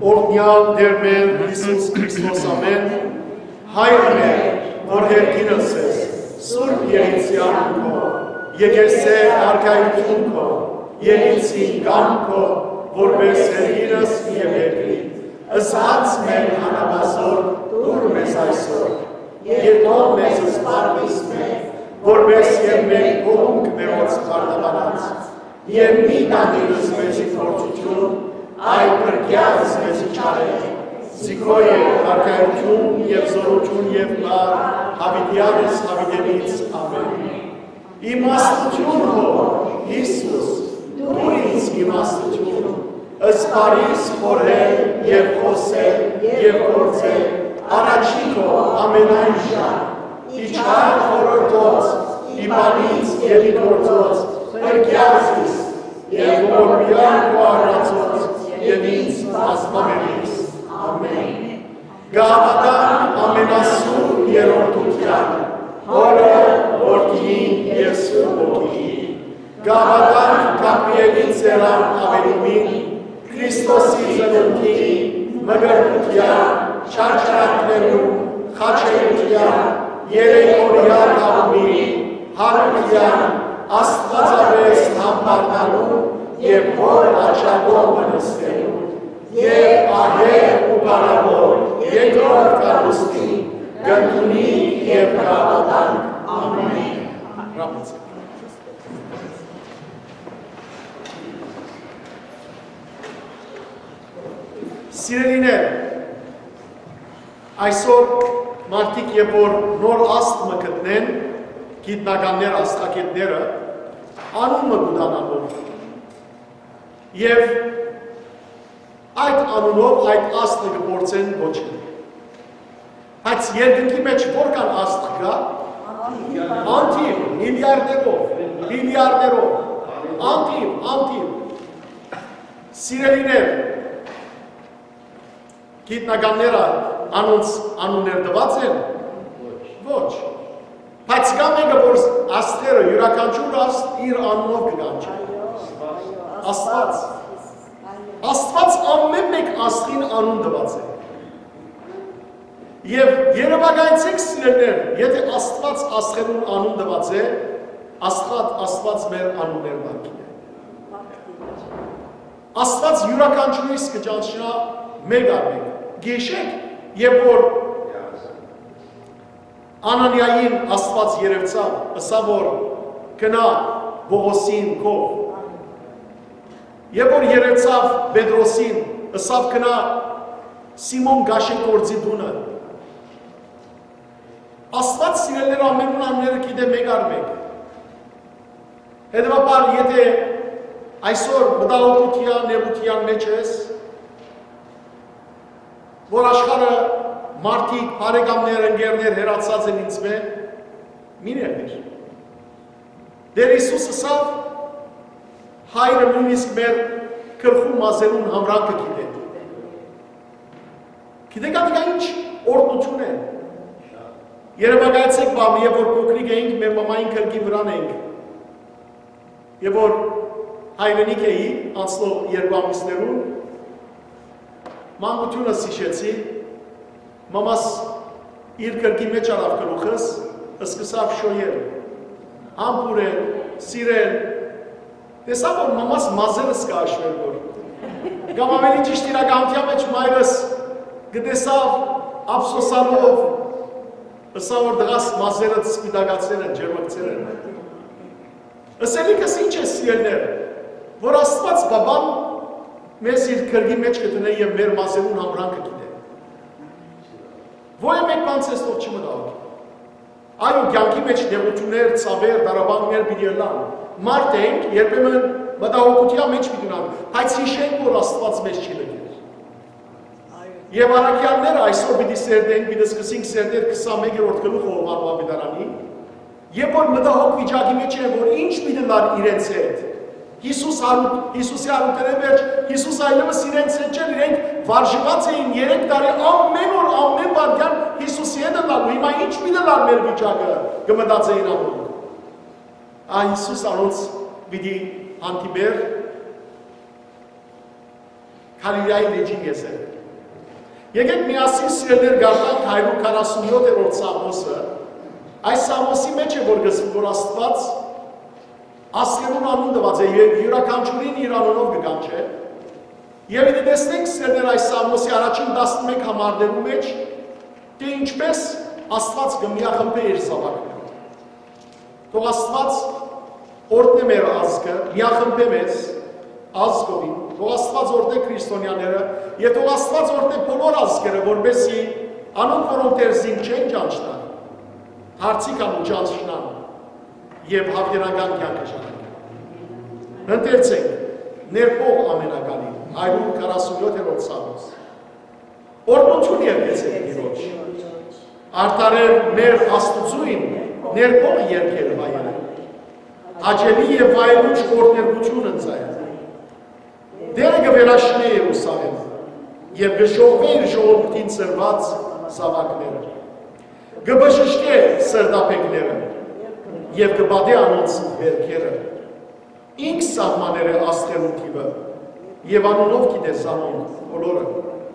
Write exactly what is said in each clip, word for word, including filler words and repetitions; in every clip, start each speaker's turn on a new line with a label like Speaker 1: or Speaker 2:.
Speaker 1: օրհնյալ Տեր մեր Հիսուս Քրիստոս ամեն, Հայր մեր, որ հերկինս ես, Սուրբ Երիցյան քո, եկեղեցե արքայություն քո, Երիցի կամ քո, որպես հերկինս եւ երկրի, ըսած մեր հանավազոր դուր մեզ այսօր, եւ թող մեզ սպառվիս մեր, որպես եւ մեր կողմ կմերոց խարդավանած, եւ մի տանիրս մեզի փորձություն, այլ բրգյաց մեզի չարել, Զիքո է արքայություն և զորություն և բար, հավիտյանս հավիտենից ամեն։ Իմաստություն հո, Հիսուս, դու ինձ իմաստություն, ըսպարիս խորել և խոսել և գործել, առաջիկո ամենայն ժան, իչար խորորդոց, իմանից և իգործոց, բրգյացիս և որմյան ու առացոց և ինձ ասմամերից։ Ամեն։ Գավադան ամենասուր երորդության, հորը որդին և սուրբոքին, գավադան կապիելի ծերան ավելումին, Քրիստոսի զնունքին, մգրտության, չարչարանքներում, խաչերության, երեկորյան կավումին, հարության, աստվածավես համբարնալու և հոր աչագով մնստելու, և ահեր ու բարավոր, երկրորդ կարուստի, գնդունի և գավադան, ամեն։ Ռապեցեք։ Սիրելիներ, այսօր մարդիկ և որ նոր աստ մը գտնեն, գիտնականներ աստղակետները, անուն մը գուդանալով, և այդ անունով այդ աստղը կբործեն ոչին։ Բայց երկնքի մեջ որքան աստղ կա, անթիվ, միլիարդերով, միլիարդերով, անթիվ, անթիվ։ Սիրելիներ, գիտնականները անոնց անուններ տված են, ոչ։ Բայց կա մեկը, որ աստղերը, յուրաքանչյուր աստղ իր անունով կգանչի։ Աստված։ Աստված ամեն մեկ աստղին անուն տված է։ Եվ երևակայեցեք սիրելիներ, եթե Աստված աստղերուն անուն տված է, Աստված մեր անուններն ակին է։ Աստված յուրաքանչյուրիս կճանչնա մեկ առ մեկ։ Գիշեք, երբ որ Անանիային Աստված երևցավ, ըսա որ գնա Բողոսին քով, երբ որ երևցավ Պետրոսին, ըսավ գնա Սիմոն Գաշեգործի տունը, Աստված սիրելիներ ամենուն անունները գիտե մեկ առ մեկ։ Հետևաբար, եթե այսօր մտահոգության, նեղության մեջ ես, որ աշխարհը մարդիկ, բարեկամներ, ընկերներ հեռացած են ինձ մե, մի նեղվիր։ Դեր Հիսուս ըսավ, հայրը նույնիսկ մեր կրխու մազերուն համրանքը գիտե։ Գիտեք ադիկա ինչ օրդություն է։ Երևակայեցեք բամ, և որ փոքրիկ էինք, մեր մամային կրկի վրան էինք։ Եվ որ հայրենիք էի, անցնող երկու ամիսներուն, մանկությունը սիշեցի, մամաս իր կրկի մեջ արավ կրուխս, սկսավ շոյել, համբուրել, սիրել, տեսավ, որ մամաս մազերս կա աշվել որ։ Կամ ավելի ճիշտ իրականության մեջ մայրս գտեսավ ափսոսանով, ըսա որ դղաս մազերը սպիտակացել են, ջերմակցել են։ Ըսելիքս ինչ է սիրելներ, որ Աստված բաբան մեզ իր կրգի մեջ կտնե և մեր մազերուն համրանքը գիտե։ Ո՞յ է մեկ բան ցես թող չմտահոգի։ Այո, կյանքի մեջ նեղություններ, ցավեր, դարաբանքներ պիտի ելան։ Մարդ ենք, երբեմն մտահոգության մեջ պիտի ունենանք, բայց հիշենք, որ Աստված մեզ չի լքել։ Եվ առաքյալները այսօր պիտի սերդենք, պիտի սկսենք սերդել քսանմեկերորդ գլուխը Հովհաննես Ավետարանի, եւ որ մտահոգ վիճակի մեջ են, որ ինչ պիտի լար իրենց հետ։ Հիսուս Հիսուսի արուտերը վերջ, Հիսուս այլևս իրենց հետ չէր, իրենք վարժված էին երեք տարի ամեն օր, ամեն վայրկյան Հիսուսի հետ լալու, հիմա ինչ պիտի լար մեր վիճակը կմտածեին ամոն։ Ա Հիսուս անոնց պիտի հանդիպեր, Քալիլիայի լեջի եզեր։ Եկեք միասին սիրելիներ գարտանք հայրու քառասունյոթերորդ Սաղմոսը, այս Սաղմոսի մեջ է որ գծվում, որ Աստված ասկերուն անուն տված է եւ յուրաքանչյուրին իր անունով կգանչե։ Եվ եթե տեսնենք սիրելիներ այս Սաղմոսի առաջին տասնմեկ համարներու մեջ, թե ինչպես Աստված կմիախմբե իր զավակները։ Թող Աստված օրհնե մեր ազգը, միախմբե մեզ ազգովին, թող Աստված օրհնե քրիստոնյաները, եւ թող Աստված օրհնե բոլոր ազգերը, որովհետեւ անոնք որոնք դերզին չեն ճանչնան, հարցիկ անու ճանչնան եւ հավերական կյանքը շարունակեն։ Ընթերցենք ներկող ամենակալի հայրու քառասունյոթերորդ Սաղմոս։ Օրհնություն եկեցեք Տիրոջ։ Արդարեր մեր Աստծուին ներկող երկերը վայելեն։ Հաճելի եւ վայելուչ օրհներգություն ընծայել։ Դերը կվերաշնե Երուսաղեմ եւ կժողվի իր ժողովրդին ծրված զավակները։ Կբժշկե սրտապեկները եւ կբադե անոնց վերքերը։ Ինք սահմաները աստղերու թիվը եւ անոնով գիտես անոն բոլորը։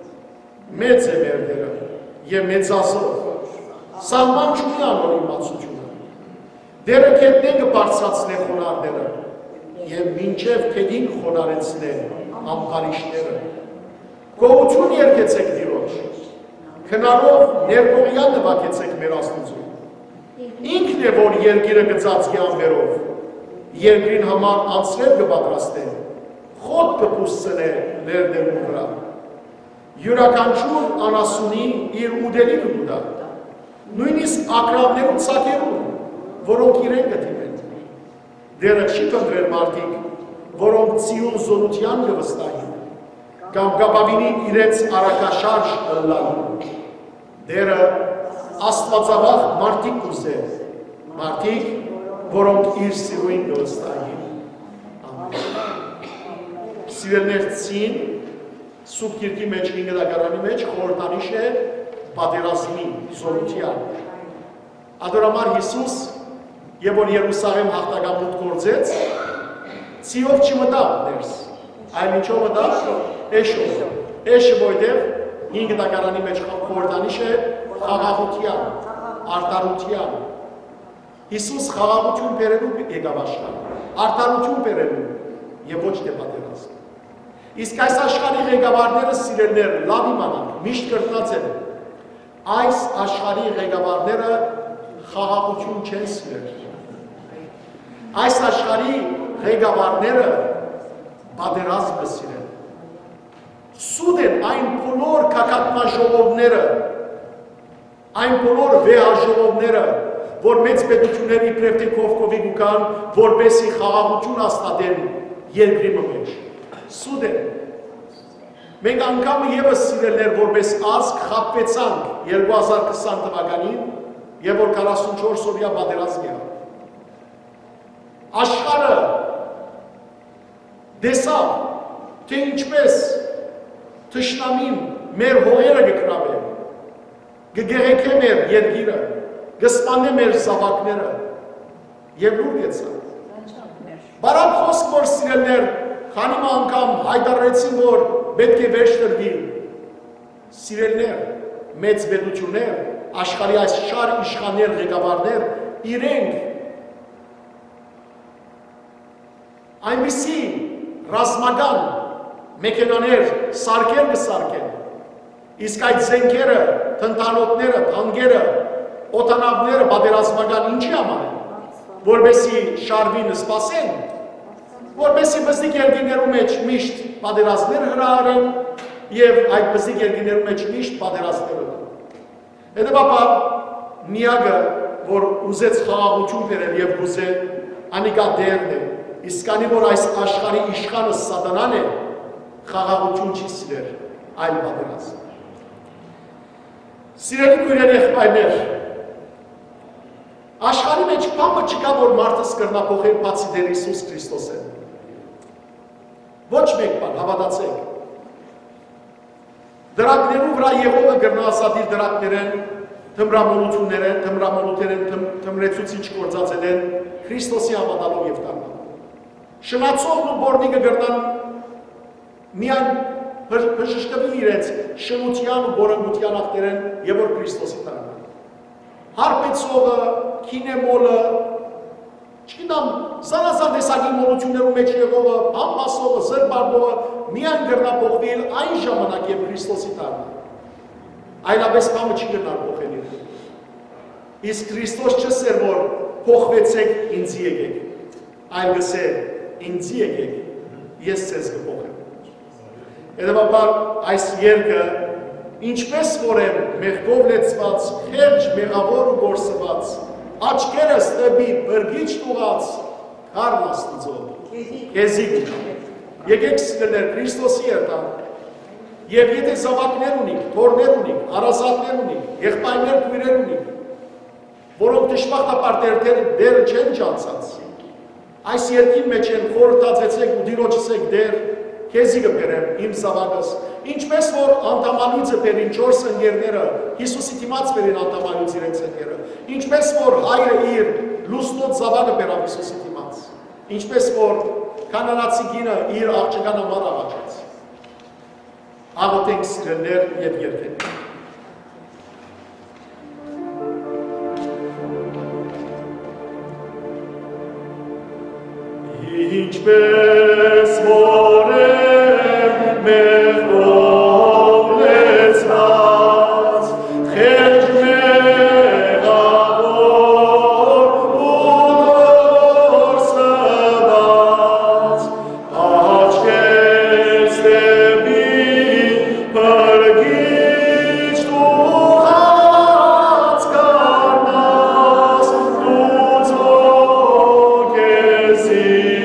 Speaker 1: Մեծ է մեր դերը եւ մեծազոր։ Սահման չունի անոր իմացությունը։ Դերը կետնեն կբարձրացնե խոնարհները եւ մինչեւ քեդին խոնարեցնե ամբարիշները։ Գոհություն երկեցեք Տիրոջ։ Քնարով ներկողյան նվագեցեք մեր Աստծուն։ Ինքն է որ երկիրը գծածկի անվերով, երկրին համար անցրև կպատրաստե, խոտ կպուսցնե լերդերու վրա։ Յուրաքանչյուր անասունի իր ուդելիքը կուտա, նույնիսկ ակրավներու ցակերուն, որոնք իրեն կդիմեն։ Դերը չի կնդրել մարդիկ, որոնք ծիուն զորության կվստահին, կամ կապավինի իրենց արակաշարժ ըլլալու։ Դերը աստվածավախ մարդիկ կուզե, մարդիկ, որոնք իր սիրույն կվստահին։ Սիրելներ ծին, սուպ կիրկի մեջ, ինգդագարանի մեջ, խորտանիշ է պատերազմի զորության։ Ադորամար Հիսուս, եւ որ Երուսաղեմ հաղթակամուտ գործեց, ցիով չմտավ ներս, այլ ինչով մտավ, էշով, էշը ոյդև հինգ դակարանի մեջ խորտանիշ է խաղաղության, արտարության։ Հիսուս խաղաղություն բերելու եկավ աշխարհ, արտարություն բերելու եւ ոչ թե պատերազմ։ Իսկ այս աշխարհի ղեկավարները սիրելներ լավ իմանան, միշտ կրտնած են։ Այս աշխարհի ղեկավարները խաղաղություն չեն սիրել։ Այս աշխարհի ղեկավարները պատերազմ սիրել։ Սուտ են այն բոլոր կակատնաժողովները, այն բոլոր վեհաժողովները, որ մեծ պետությունների իբրև թե Կովկովի գուկան, որպեսի խաղաղություն հաստատեն երկրի մեջ։ Սուտ են։ Մենք անգամ ևս սիրելներ որպես ազգ խաբվեցանք երկու հազար քսան թվականին եւ որ քառասունչորս օրյա պատերազմ եղավ։ Աշխարհը տեսավ, թե ինչպես թշնամին մեր հողերը կգրավե, կգեղեցե մեր երկիրը, կսպանե մեր զավակները եւ լուր եկավ։ Բարակ խոսք որ սիրելներ, քանի անգամ հայտարարեցին որ պետք է վերջ տրվի։ Սիրելներ, մեծ պետություններ, աշխարհի այս շար իշխաններ, ղեկավարներ իրենք այնպիսի ռազմական մեքենաներ սարքեր կսարքեն, իսկ այդ զենքերը, թնդանոթները, թանկերը, օտանավները պատերազմական ինչի համար են, որպեսի շարվին սպասեն, որպեսի բզիկ երկիներու մեջ միշտ պատերազմներ հրահարեն եւ այդ բզիկ երկիներու մեջ միշտ պատերազմներ ունեն։ Հետևաբար միակը, որ ուզեց խաղաղություն բերել եւ ուզե անիկա դերն է, իսկ քանի որ այս աշխարհի իշխանը սատանան է, խաղաղություն չի սիրել, այլ պատերազմ։ Սիրելի քույրեր եղբայրներ, աշխարհի մեջ բանը չկա, որ մարդը սկրնափոխել բացի Տեր Հիսուս Քրիստոսը։ Ոչ մեկ բան, հավատացեք։ Դրակներու վրա Եհովը գրնասատիր դրակներեն, թմրամոլություններեն, թմրամոլութերեն, թմրեցուցիչ գործածել են Քրիստոսի հավատալով եւ տանալով։ Շնացողն ու բորնիկը գրնան միայն բժշկվի իրենց շնության ու բորանգության աղտերեն եւ որ Քրիստոսի տանը։ Հարբեցողը, քինեմոլը, չգիտեմ, զանազան տեսակի մոլություններու մեջ եղողը, բամբասողը, զրբարդողը միայն գրնա փոխվել այն ժամանակ եւ Քրիստոսի տանը։ Այլապես բամը չի գրնա փոխել։ Իսկ Քրիստոս չսեր որ փոխվեցեք ինձ եկեք, այլ գսեր ինձ եկեք, ես ձեզ կփոխեմ։ Հետևաբար այս երկը ինչպես որ եմ մեղքով լեցված, խեղճ, մեղավոր ու գործված, աչքերս տեպի բրգիչ տուղած, քարն Աստծո, քեզի գնամ։ Եկեք սիրելիներ Քրիստոսի երթանք, եւ եթե զավակներ ունիք, թոռներ ունիք, հարազատներ ունիք, եղբայրներ, քույրեր ունիք, որոնք դժբախտաբար դերը չեն ջանցած, այս երկի մեջ են խորհրդածեցեք ու դիրոջս եք դեր, քեզի կբերեմ իմ զավակս, ինչպես որ անդամանույցը բերին չորս ընկերները, Հիսուսի դիմաց բերին անդամանույց իրենց ընկերը, ինչպես որ հայրը իր լուսնոտ զավակը բերավ Հիսուսի դիմաց, ինչպես որ կանանացի կինը իր աղջկան համար աղաչեց։ Աղոթենք սիրելիներ եւ երգենք։ Ինչպես որ եմ մեղքով լեցված, խեղճ մեղավոր ու գործված, աչքերս տեպի բրգիչ տուղած կառնաս, լուծո քեզի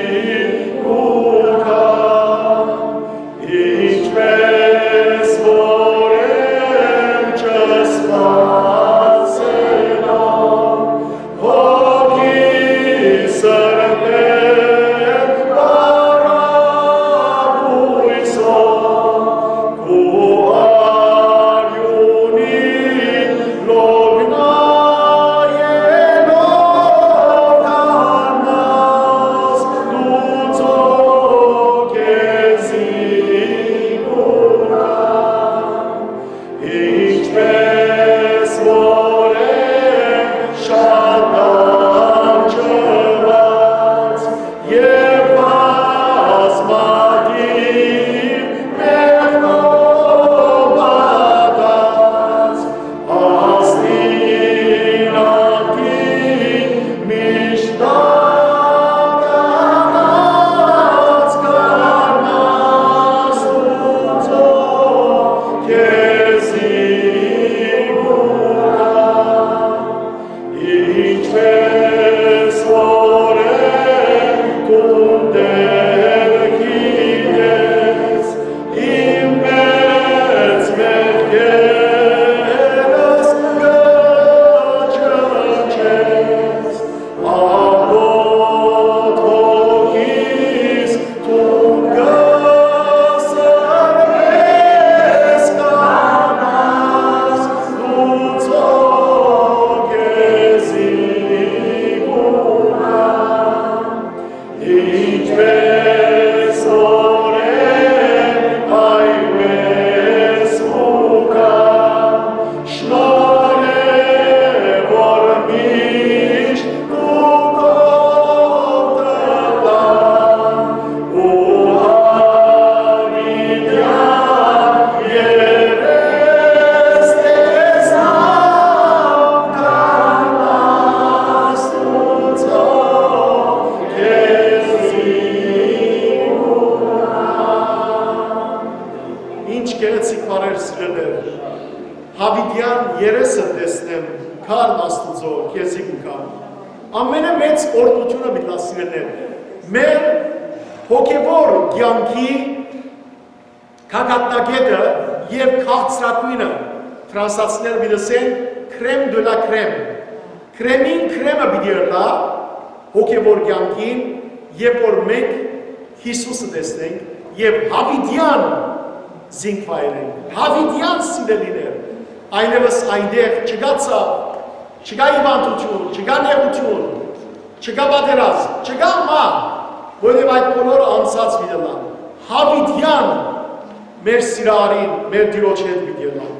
Speaker 1: Ֆրանսացիներ բիդսեն քրեմ դե լա քրեմ, քրեմին քրեմը բիդիռնա հոգևոր կյանքին, երբ որ մենք Հիսուսը տեսնենք եւ հավիտյան զինվայրենք, հավիտյան սիրելիներ, այլևս այնտեղ չկա ցավ, չկա իվանդություն, չկա նեղություն, չկա պատերազմ, չկա մահ, որովհետեւ այդ բոլորը անցած վիճակն, հավիտյան մեր սիրարին, մեր դիրոջ հետ պիտի ելանք։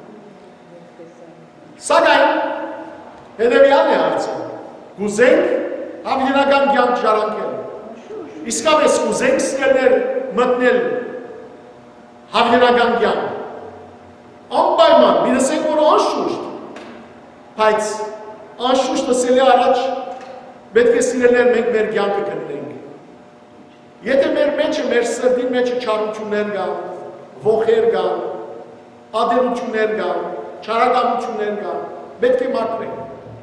Speaker 1: Սակայն հետևյալն է հարցը, կուզենք հավիտենական կյանք ժառանգել։ Իսկապես կուզենք սիրելներ մտնել հավիտենական կյանք։ Անպայման, մի լսենք, որ անշուշտ, բայց անշուշտ լսելի առաջ պետք է սիրելներ մենք մեր կյանքը գտնենք։ Եթե մեր մեջը, մեր սրտի մեջը չարություններ կան, ոխեր կան, ադելություններ կան, չարականություններ կան, պետք է մաքրենք։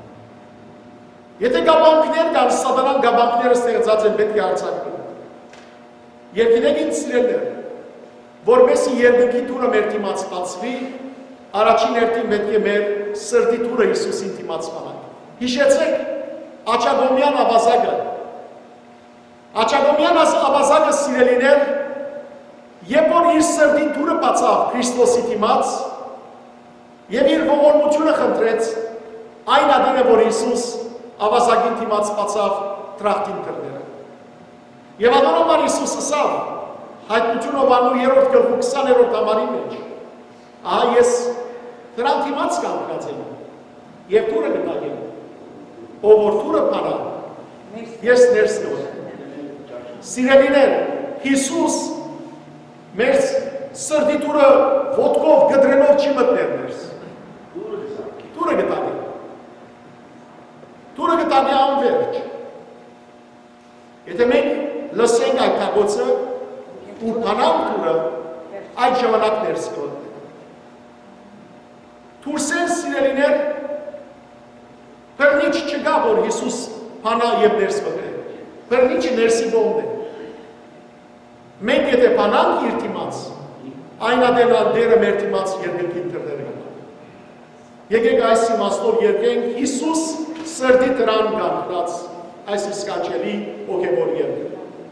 Speaker 1: Եթե գաբանքներ կան, սատանան գաբանքները ստեղծած են, պետք է արձակվեն։ Երկինեք ինձ սիրելներ, որպեսզի երկնքի դուռը մեր դիմաց բացվի, առաջին հերթին պետք է մեր սրտի դուռը Հիսուսին դիմաց բանանք։ Հիշեցեք Աչագոմյան ավազակը։ Աչագոմյան ավազակը սիրելիներ, երբ որ իր սրտի դուռը բացավ Քրիստոսի դիմաց եւ իր ողորմությունը խնդրեց, այն ադին է, որ Հիսուս ավազակին դիմաց բացավ տրախտին դռները։ Եվ adonamar Հիսուս ասավ Հայտնություն Հովհաննու երրորդ գլխու քսաներորդ համարի մեջ, ահա ես դրան դիմաց կանգնած եմ եւ դուռը կտակեմ, ով որ դուռը բանա, ես ներս կգամ։ Սիրելիներ, Հիսուս մեր սրտի դուռը ոտքով գդրելով չի մտներ ներս։ Դուռը կտակի։ Դուռը կտակի անվերջ։ Եթե մենք լսենք այդ թագոցը ու բանանք դուռը, այդ ժամանակ ներս կգամ։ Թուրսեն սիրելիներ, բռնիչ չկա, որ Հիսուս բանա եւ ներս մտնի։ Բռնիչը ներսի կողմն է։ Մենք եթե բանանք իր դիմաց, այն ադենալ դերը մեր դիմաց երկնքին դռները։ Եկեք այս իմաստով երկենք Հիսուս սրտի դրան կանգնած այս իսկանչելի ոգևոր երկրը։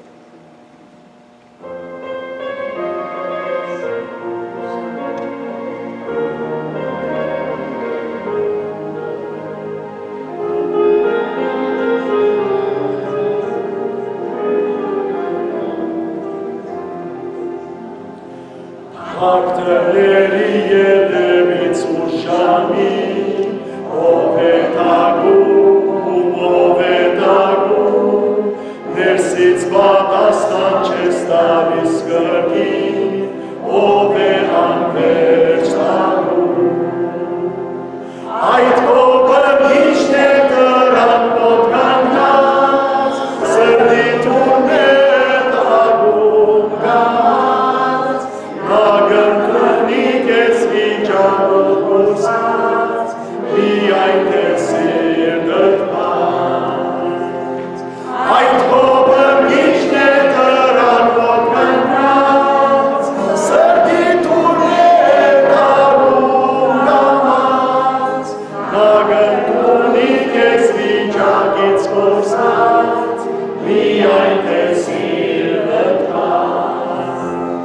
Speaker 2: Ակտերի ելևից ուշամի, ով է տագում, ով է տագում, ներսից պատասխան չես տալիս կրկին, ով է անվերջ տագում։ Այդ քո բռնիչն է դռան մոտ կանգնած, սրտի դուռն է տագում գաց, նա գնդունի քեզ վիճակով կորսած, միայն թե սիրտդ բաց։ Այդ քո բռնիչն է դռան մոտ կանգնած, սրտի դուռն է տագում գաց, նա գնդունի քեզ վիճակից կորսած, միայն թե սիրտդ բաց։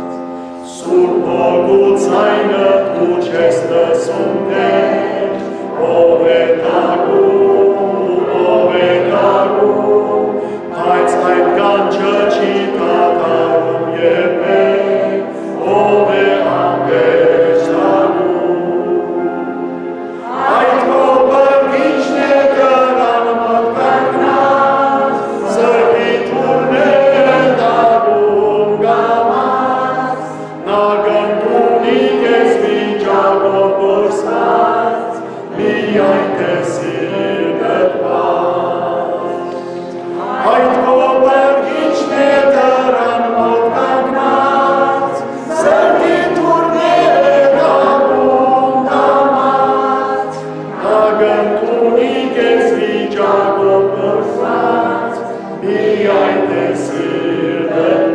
Speaker 2: Սուրբ հոգուց այնը դու չես լսում դեր, ով է տագում, ով է տագում, բայց այդ կանչը չի կատարում երբեք, ով է անվերջ տագում։ Այդ քո բռնիչն է դռան մոտ կանգնած, սրտի դուռն է տագում գաց, նա գնդունի քեզ վիճակով կորսած, միայն թե սիրտդ բաց։ Այդ քո բռնիչն է դռան մոտ կանգնած, սրտի դուռն է տագում գաց, նա գնդունի քեզ վիճակով կորսած, միայն թե սիրտդ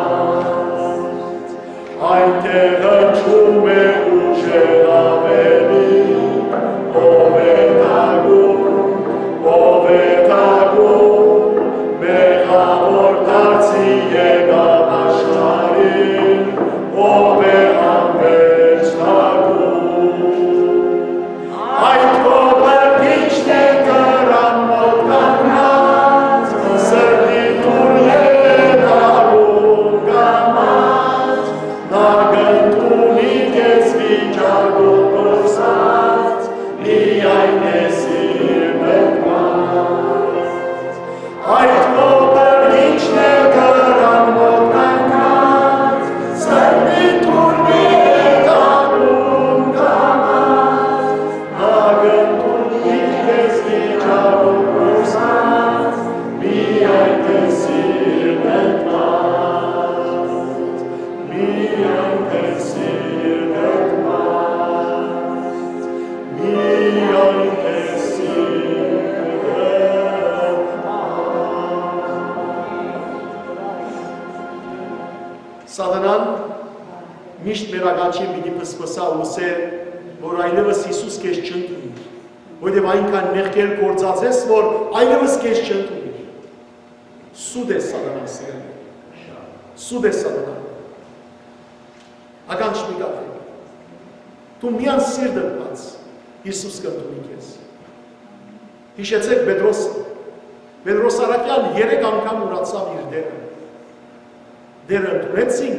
Speaker 2: բաց։ Այնտեղ հնչում է ուժեր ավելի, ով է տագում, ով է տագում, մեղավոր դարձի եկավ աշխարհին, ով է անվերջ տագում։ Այդ քո բռնիչն է դռան մոտ կանգնած, սրտի դուռն է տագում գաց, նա գնդունի
Speaker 1: Սատանան միշտ մեր ականջին պիտի փսփսա ու ասե, որ այլևս Հիսուս քեզ չընդունի, որովհետև այնքան մեղքեր գործածես, որ այլևս քեզ չընդունի։ Սուտ է Սատանան սիրելի, սուտ է Սատանան։ Ականջ մի կապ։ Դու միան սիրտդ բաց, Հիսուս կընդունի քեզ։ Հիշեցեք Պետրոսը, Պետրոս Արաքյան երեք անգամ ուրացավ իր դերը։ Դերը ընդունեցինք,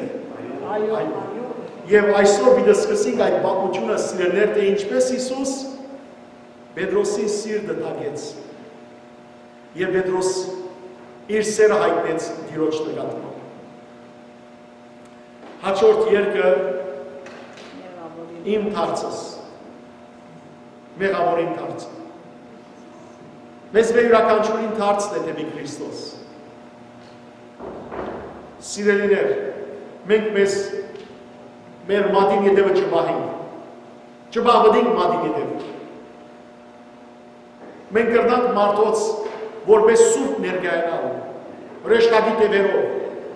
Speaker 1: և այսօր պիտի սկսենք այդ պատմությունը սիրելներ, թե ինչպես Հիսուս Պետրոսի սիրտը թակեց և Պետրոս իր սերը հայտնեց Տիրոջ նկատմամբ։ Հաջորդ երկը իմ թարցս, մեղավորին թարցը։ Մեզ մեր յուրաքանչյուրին թարցն է դեպի Քրիստոս։ Սիրելիներ, մենք մեզ մեր մատին ետևը չբահենք, չբահվդենք մատին ետևը։ Մենք կրնանք մարդոց որպես սուրբ ներկայանալ, հրեշտակի տևերով։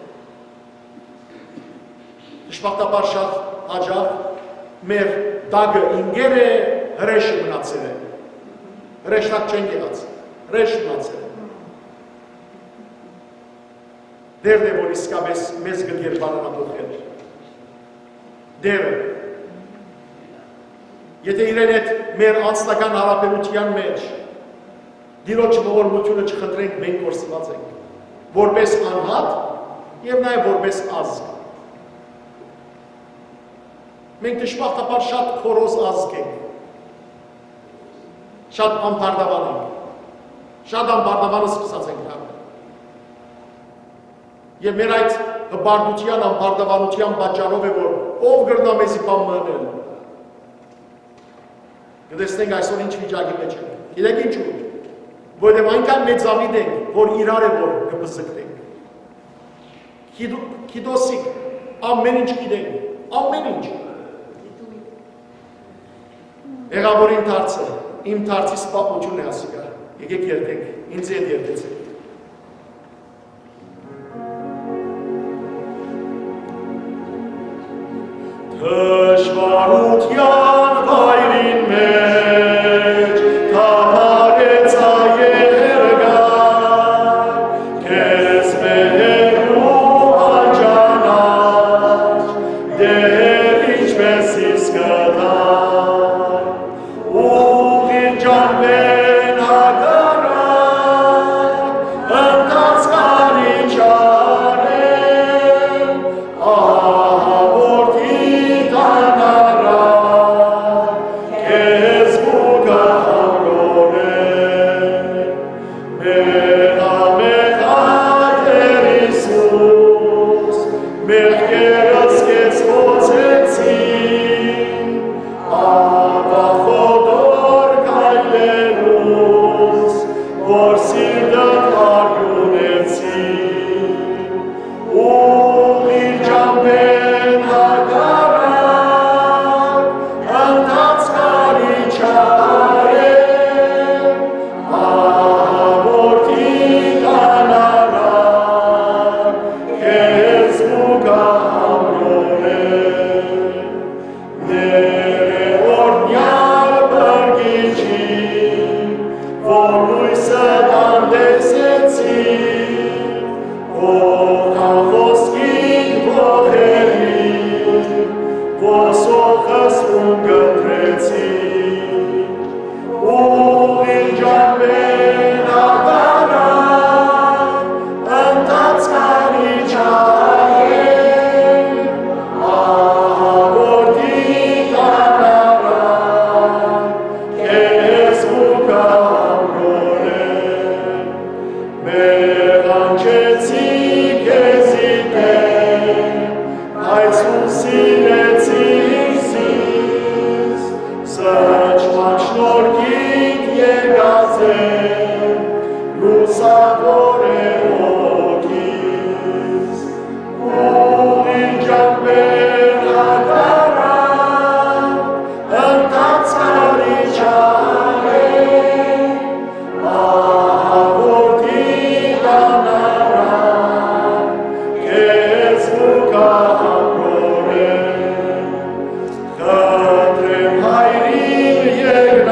Speaker 1: Դժբախտաբար շատ հաճախ մեր դագը ինգեր է, հրեշը մնացել է։ Հրեշտակ չենք եղած, հրեշ մնացել է։ Դերն է, որ իսկապես մեզ գտեր բանանատողել։ Դերը։ Եթե իրեն հետ մեր անձնական հարաբերության մեջ Տիրոջ ողորմությունը չխնդրենք, մենք կորսված ենք, որպես անհատ և նաև որպես ազգ։ Մենք դժբախտաբար շատ խորոզ ազգ ենք, շատ անպարտավան ենք, շատ անպարտավանը սկսած ենք հաղ։ Եվ մեր այդ հպարտության, անպարտավանության պատճառով է, որ ով գրնա մեզի բան մնել։ Կտեսնենք այսօր ինչ վիճակի մեջ ենք։ Գիտեք ինչու՞։ Որովհետև այնքան մեծամիտ ենք, որ իրար է որ կպզկտենք։ Քիդոսիկ, ամեն ինչ գիտենք, ամեն ինչ։ Եղավորին թարցը, իմ թարցիս պատմությունն է ասիկա, եկեք երդենք, ինձ հետ երդեցեք։ Դժվարության վայրին մեջ թափարեց այերգար, քեզ մերու անջանաչ, դեր ինչպես իսկտար, ուղին ջանվեն հագարակ, ընտած կարիչ արեն, ահա որդի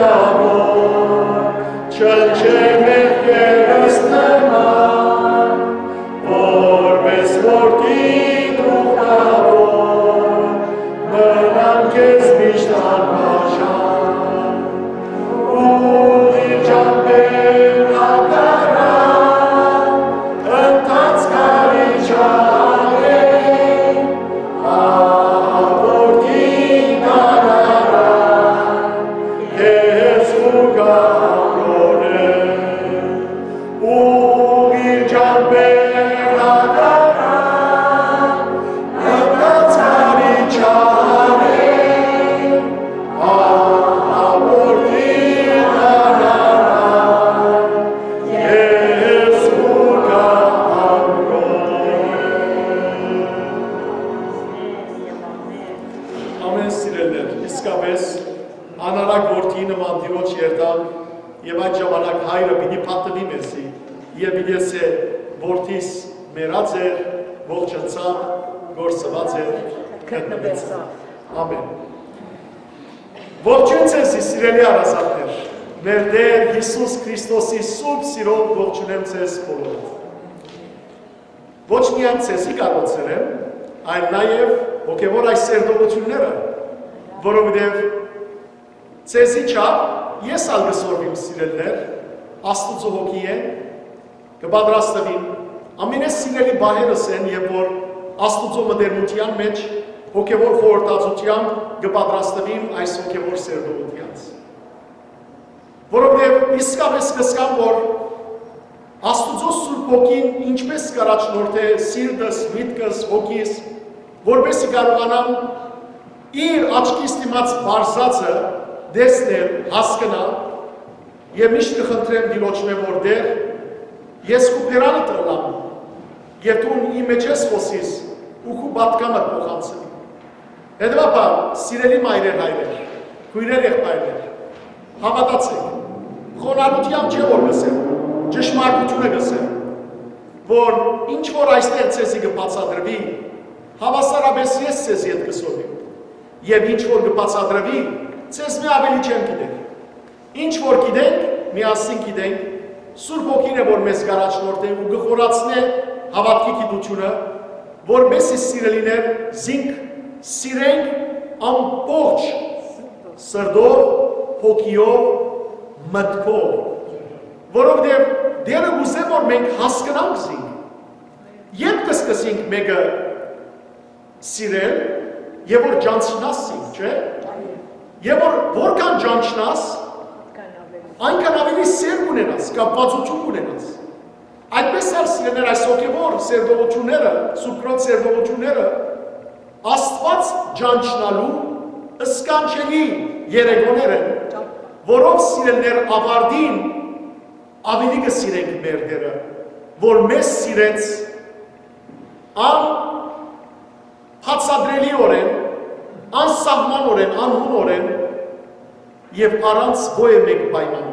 Speaker 1: Կպատրաստվին, ամենես սիրելի բահերս են, և որ աստուծո մդերնության մեջ հոգևոր խորհրդածությամբ կպատրաստվին այս հոգևոր սերդողությանց։ Որովհետև իսկապես կսկամ, որ աստուծո Սուրբ Հոգին ինչպես կառաջնորդե սիրտս, միտքս, հոգիս, որպեսզի կարողանամ իր աչքիս դիմաց բարձրացը տեսնել, հասկանալ, և միշտ կխնդրեմ Տիրոջնե, որ դեր ես քու փերանը տրլամ, և դու իմ մեջ ես խոսիս, ու քու պատկամը փոխանցեմ։ Հետևաբար, սիրելի մայրեր հայրեր, քույրեր եղբայրներ, հավատացեք, խոնարհությամբ չէ որ գսեմ, ճշմարտությունը գսեմ, որ ինչ որ այստեղ ցեզի կբացատրվի, հավասարապես ես ցեզի հետ կսովի, և ինչ որ կբացատրվի, ցեզ մի ավելի չեմ գիտենք։ Ինչ որ գիտենք, միասին գիտենք, Սուրբ Հոգին է, որ մեզ կառաջնորդի ու կխորացնի հավատքի գիտությունը, որպեսզի սիրելիներ զինք սիրենք ամբողջ սրտով, հոգիով, մտքով, որովհետև դերը գուզեմ, որ մենք հասկանանք զինք, երբ կսկսենք մեկը սիրել, և որ ճանչնաս զինք, չէ, և որ որքան ճանչնաս, այնքան ավելի սեր ունենաս, կապվածություն ունենաս։ Այդպես էլ սիրելիներ այս հոգևոր սերդողությունները, սուբկրոտ սերդողությունները Աստված ճանչնալու սկանչելի երեգոներ են, որով սիրելիներ ավարտին ավելի կսիրենք մեր Տերը, որ մեզ սիրեց ան հացադրելիորեն, անսահմանորեն, անհունորեն և առանց ոյ մեկ պայմանում։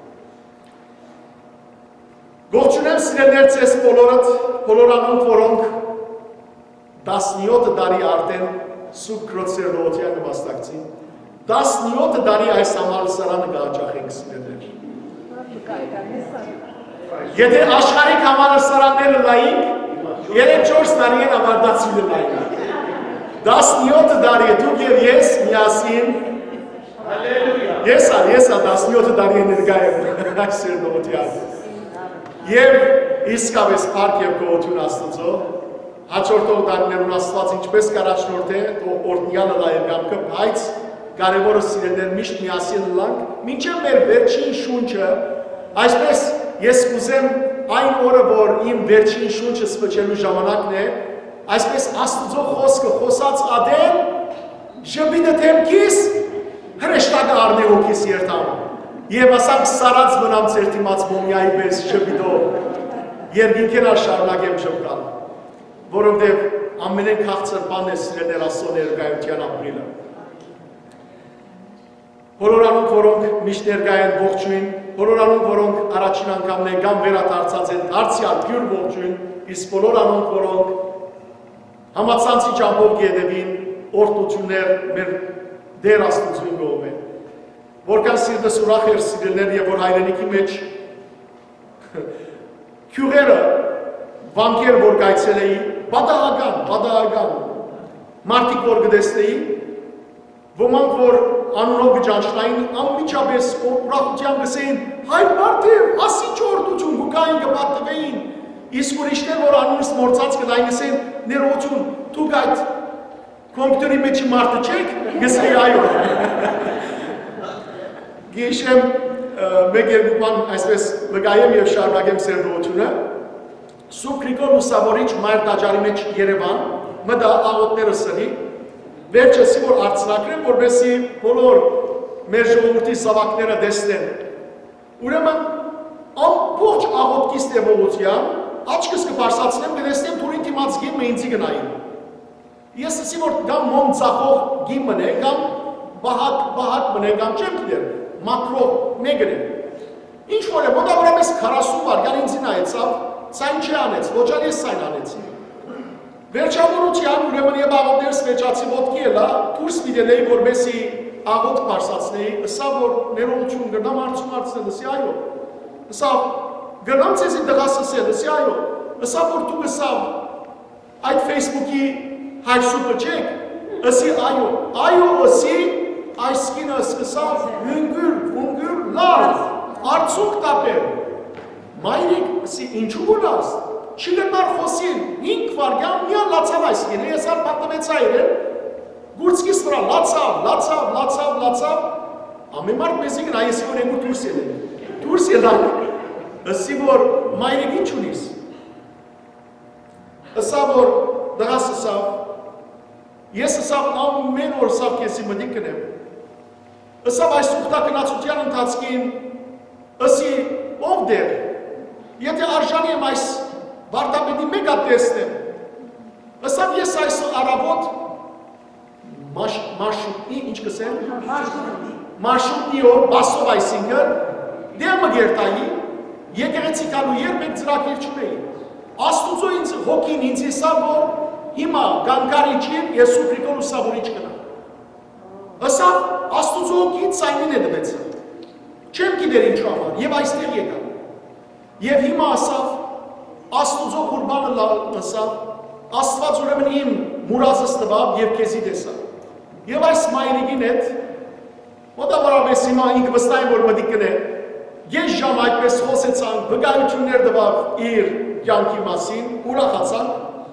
Speaker 1: Գողջունեմ սիրելներ ձեզ բոլորըդ, բոլորանոնք, որոնք տասնյոթ տարի արդեն Սուրբ Քրոջ սերդողության նպաստակցին, տասնյոթ տարի այս համալսարանը կհաճախենք սիրելներ։ Եթե աշխարհիկ համալսարանները լայինք, երեք-չորս տարի են ավարտացիլը լայինք։ տասնյոթ տարի դուք և ես միասին Ես ալ, ես ալ, տասնյոթ տարի ներկա եմ այս սերդողության։ Եվ իսկապես փառք և գոհություն Աստծո, հաջորդող տարիներուն Աստված ինչպես կառաջնորդե, թող օրհնյալը լայր կամքը, բայց կարևորը սիրելիներ միշտ միասին լանք, մինչև մեր վերջին շունչը, այսպես ես կուզեմ այն օրը, որ իմ վերջին շունչը սփչելու ժամանակն է, այսպես Աստծո խոսքը խոսած ադեն, ժպիտը թեմքիս, հրեշտակը առնե հոգիս երթամ, և ասանք սարած մնամ ձեր դիմաց մոմիայի պես շպիտով, երկինքեն ալ շարունակեմ շպկալ, որովհետև ամենեն քաղցր բան է սիրելիներ Աստծո ներկայության ապրիլը։ Բոլորանոնք, որոնք միշտ ներկա են ողջույն, բոլորանոնք, որոնք առաջին անգամ ներկան վերադարձած են դարձյալ թյուր ողջույն, իսկ բոլորանոնք, որոնք համացանցի ճամփով կհետևին օրհնություններ մեր Դեր Աստծուն կողմեն։ որքան սիրտս ուրախ էր սիրելներ եւ որ հայրենիքի մեջ քյուղերը վանքեր որ գայցել էի բադահական բադահական մարդիկ որ գտեսնեի ոմանք որ անունով գճանչնային անմիջապես ուրախության գսեին հայր մարդև ասի չորդություն գուկային գպատվեին իսկ ուրիշներ որ անունս մորցած գնային գսեին ներողություն դուք այդ կոմպյուտերի մեջի մարդը չեք գսեի այո Գիշեմ մեկ երկու բան այսպես վկայեմ եւ շարունակեմ սերդությունը Սուրբ Գրիգոր Լուսավորիչ մայր տաճարի մեջ Երևան մտա աղոթները սրի վերջը սիվոր արցնակրեմ որովհետեւ բոլոր մեր ժողովրդի զավակները տեսնեն ուրեմն ամբողջ աղոթքի ստեվողության աչքս կբարձրացնեմ կտեսնեմ թուրին դիմաց գիմը ինձի գնային ես սիվոր կամ մոմ ցախող գիմն է կամ բահակ բահակ մնե կամ չեմ գիտեմ մակրո մեգր է ինչ որ է մոտավորապես քառասուն վայրկյան ինձ նայեցավ ցայն չանեց ոչ էլ ես ցայն անեցի վերջավորության ուրեմն եւ աղոթներս վեճացի ոտքի էլա դուրս միտելեի որբեսի աղոթ բարձրացնեի ըսա որ ներողություն գնամ արցում արցնել ըսի այո ըսա գնամ ցեզի դղասսել ըսի այո ըսա որ դու ըսա այդ Facebook-ի հայրսուպը չեք ըսի այո այո ըսի այս կինը սկսավ հունգյուր, հունգյուր, լավ, արցուկ տապել։ Մայրիկ, ասի, ինչու գունաս, չի գնար խոսին, ինք վարգյան միան լացավ այս կինը, ես ար պատմեց այր է, գուրցկիս վրա լացավ, լացավ, լացավ, լացավ, ամեն մարդ մեզի գնա, եսի որ եկուր դուրս ելեն, դուրս ելանք, ասի որ մայրիկ ինչ ունիս, ասա որ դղաս ասավ, ես ասավ ամեն որ ասավ կեսի մդիկ կնեմ, Ըսավ այս ուղտակնացության ընթացքին, ըսի ով դեր, եթե արժանի եմ այս վարդապետի մեկ ատ տեսնեմ, ըսավ ես այս առավոտ մարշուտնի, ինչ կսեմ, մարշուտնիով, բասով այսինքն, դեմը գերտայի, եկեղեցի կալու երբեք ծրագիր չունեի, աստուծո ինձ հոգին ինձ եսավ, որ հիմա գանկարի չիմ, ես Սուրբ Գրիգոր Լուսավորիչ կնամ, ըսավ աստուծո հոգին ցայնին է դվեցը, չեմ գիտեր ինչ համար, և այստեղ եկա, և հիմա ասավ, աստուծո խուրբանը ասավ, աստված ուրեմն իմ մուրազս տվավ և կեզի տեսավ, և այս մայրիկին հետ, մոտավորապես հիմա ինք վստահ որ մտիկ կնե, ես ժամ այդպես խոսեցանք, վկայություններ տվավ իր կյանքի մասին, ուրախացանք,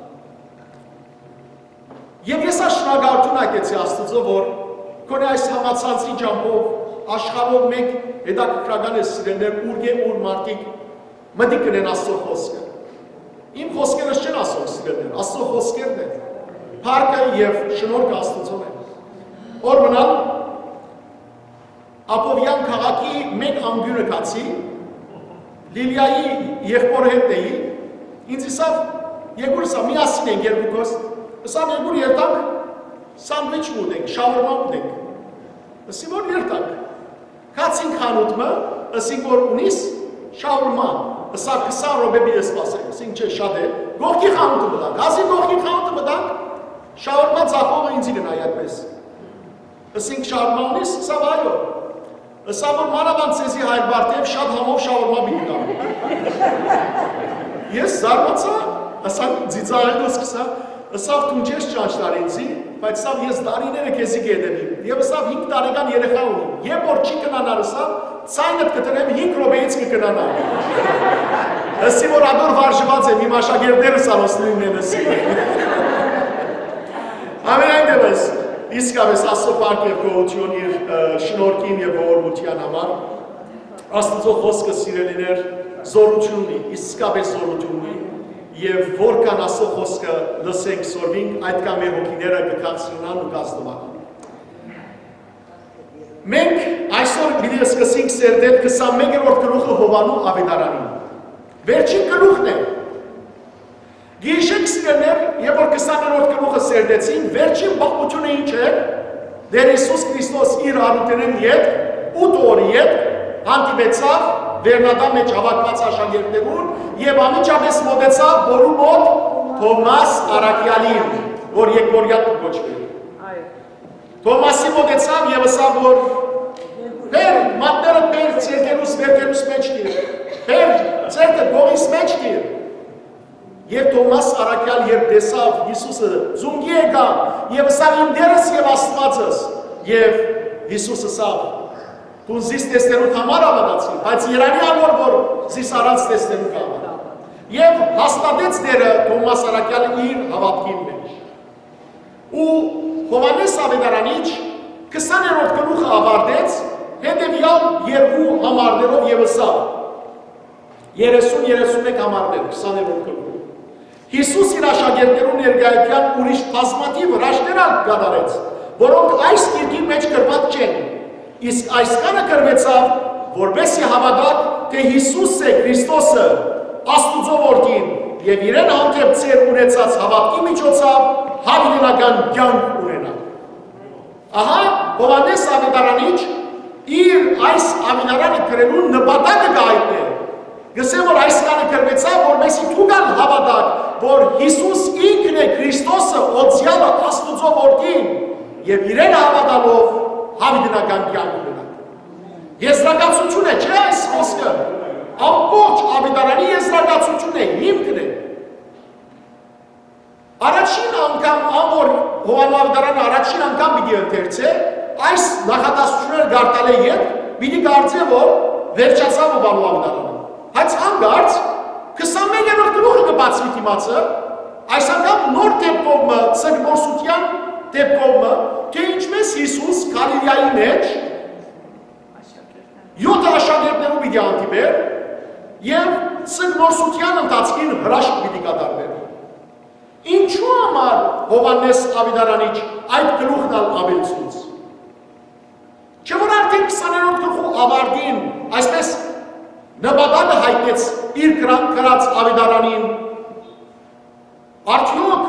Speaker 1: և ես շնորհակալություն այդեցի աստծո, որ Կոնե այս համացանցի ջամփով աշխարհով մեկ հետաքրքրական է սիրելներ ուր է ուր մարդիկ մտիկ կնեն Աստծո խոսքը։ Իմ խոսքերս չեն Աստծո սիրելներ, Աստծո խոսքերն են։ Փառքը եւ շնորհքը Աստծոն է։ Օրմնալ Ապովյան քաղաքի մեկ անգյուրը կացի Լիլիայի եղբորը հետ էի, ինձ իսավ եկուր սա միասին ենք երկուքոս, սա եկուր երտանք սանդվիչ ուտենք, շավրմա ուտենք, ըսի որ երտանք, կացին խանութմը, ըսինք որ ունիս շավրմա, ըսա քսան ռոբեբի է սպասենք, ըսինք չէ շատ է, գողքի խանութը մտանք, ասի գողքի խանութը մտանք, շավրմա ծախողը ինձի գնայի այդպես, ըսինք շավրմա ունիս, սա վայո, ըսա որ մանավանդ սեզի հայր բարտև շատ համով շավրմա բիգնամ, ես զարմացա, ըսանք ձիծարելու սկսա, ըսավ թունջես ճանչտար ինձի, բայց սավ ես դարիները կեզի գետեմիմ, և ըսավ հինգ տարեկան երեխա ունիմ, եբ որ չի կնանար ըսավ, ցայնըտ կտնեմ հինգ ռոբեից կկնանա, ըսի որ ադոր վարժված եմ, իմ աշագերները սարոսնին են ըսի, ամեն այն դևս, իսկավես Աստծո պարկ և գողություն իր շնորհքին և ողորմության համար, Աստծո խոսքը սիրելիներ զորություն ունի, իսկապես զորություն ունի, և որքան Աստծո խոսքը լսենք սորվինք, այդքան մեր հոգիները կքացրնան ու կազդվան։ Մենք այսօր պիտի սկսենք սերդել քսանմեկերորդ գլուխը Հովանու ավետարանին։ Վերջին գլուխն է։ Գիշեք սիրելիներ, երբ որ քսաներորդ գլուխը սերդեցին, վերջին բաղությունը ինչ է, Տեր Հիսուս Քրիստոս իր արուտենեն յետ, ութ օրի յետ, հանդիպեցավ Վերնադա մեջ հավաքված աշակերտներուն և անմիջապես մոտեցավ որու մոտ Թոմաս Արաքյալին, որ եկվորյալ կոչվի։ Թոմասի մոտեցավ և ըսավ որ «Հե Արաքյալ երբ տեսավ Հիսուսը զունգի եկավ եւ ասավ իմ դերս եւ Աստվածս եւ Հիսուսը ասավ դու զիս տեսնելու համար ավարտացի բայց Երանի ավոր որ զիս առանց տեսնելու համար եւ հաստատեց դերը Թոմաս Արաքյալը իր հավատքին մեջ ու Հովհաննես Ավետարանիչ քսաներորդ գլուխը ավարտեց հետեւյալ երկու համարներով եւ ասավ երեսուն երեսունմեկ համարներ քսաներորդ գլուխ Հիսուս իր աշակերտներու ներկայության ուրիշ բազմաթիվ հրաշքներ կատարեց որոնք այս գիրքի մեջ գրված չեն իսկ այսքանը գրվեցավ որպեսզի հավատաք թե Հիսուս է Քրիստոսը Աստուծո որդին եւ իրեն հանդեպ ծեր ունեցած հավատքի միջոցով հավիտենական կյանք ունենա Ահա Հովհաննես Ավետարանիչ իր այս ավետարանը գրելու նպատակը գայտներ Գսեմ որ այսքանը գրվեցավ որպեսզի դուք հավատաք որ Հիսուս ինքն է Քրիստոսը օծյալը Աստուծո որդին եւ իրեն հավատալով հավիտենական կյանք ունենա Եզրակացություն է չէ այս խոսքը ամբողջ ավետարանի եզրակացությունն է հիմքն է Առաջին անգամ ամոր Հովհաննես Ավետարանը առաջին անգամ պիտի ընթերցե այս նախատասությունները գարտալ է երբ պիտի կարծե որ վերջացավ Հովհաննես Ավետարանը Հաց հանգարց քսանմեկերորդ գլուխը կբացվի դիմացը այս անգամ նոր դեպքով սգնորսության դեպքով թե ինչպես Հիսուս Գալիլեայի մեջ յոթ աշակերտներու պիտի հանդիպեր եւ սգնորսության ընթացքին հրաշք պիտի կատարվեր Ինչու համար Հովհաննես Ավետարանիչ այդ գլուխն ավելցուց Չէ որ արդեն քսաներորդ գլխու ավարտին այսպես նպատակը հայտնեց իր գրած ավետարանին արդյոք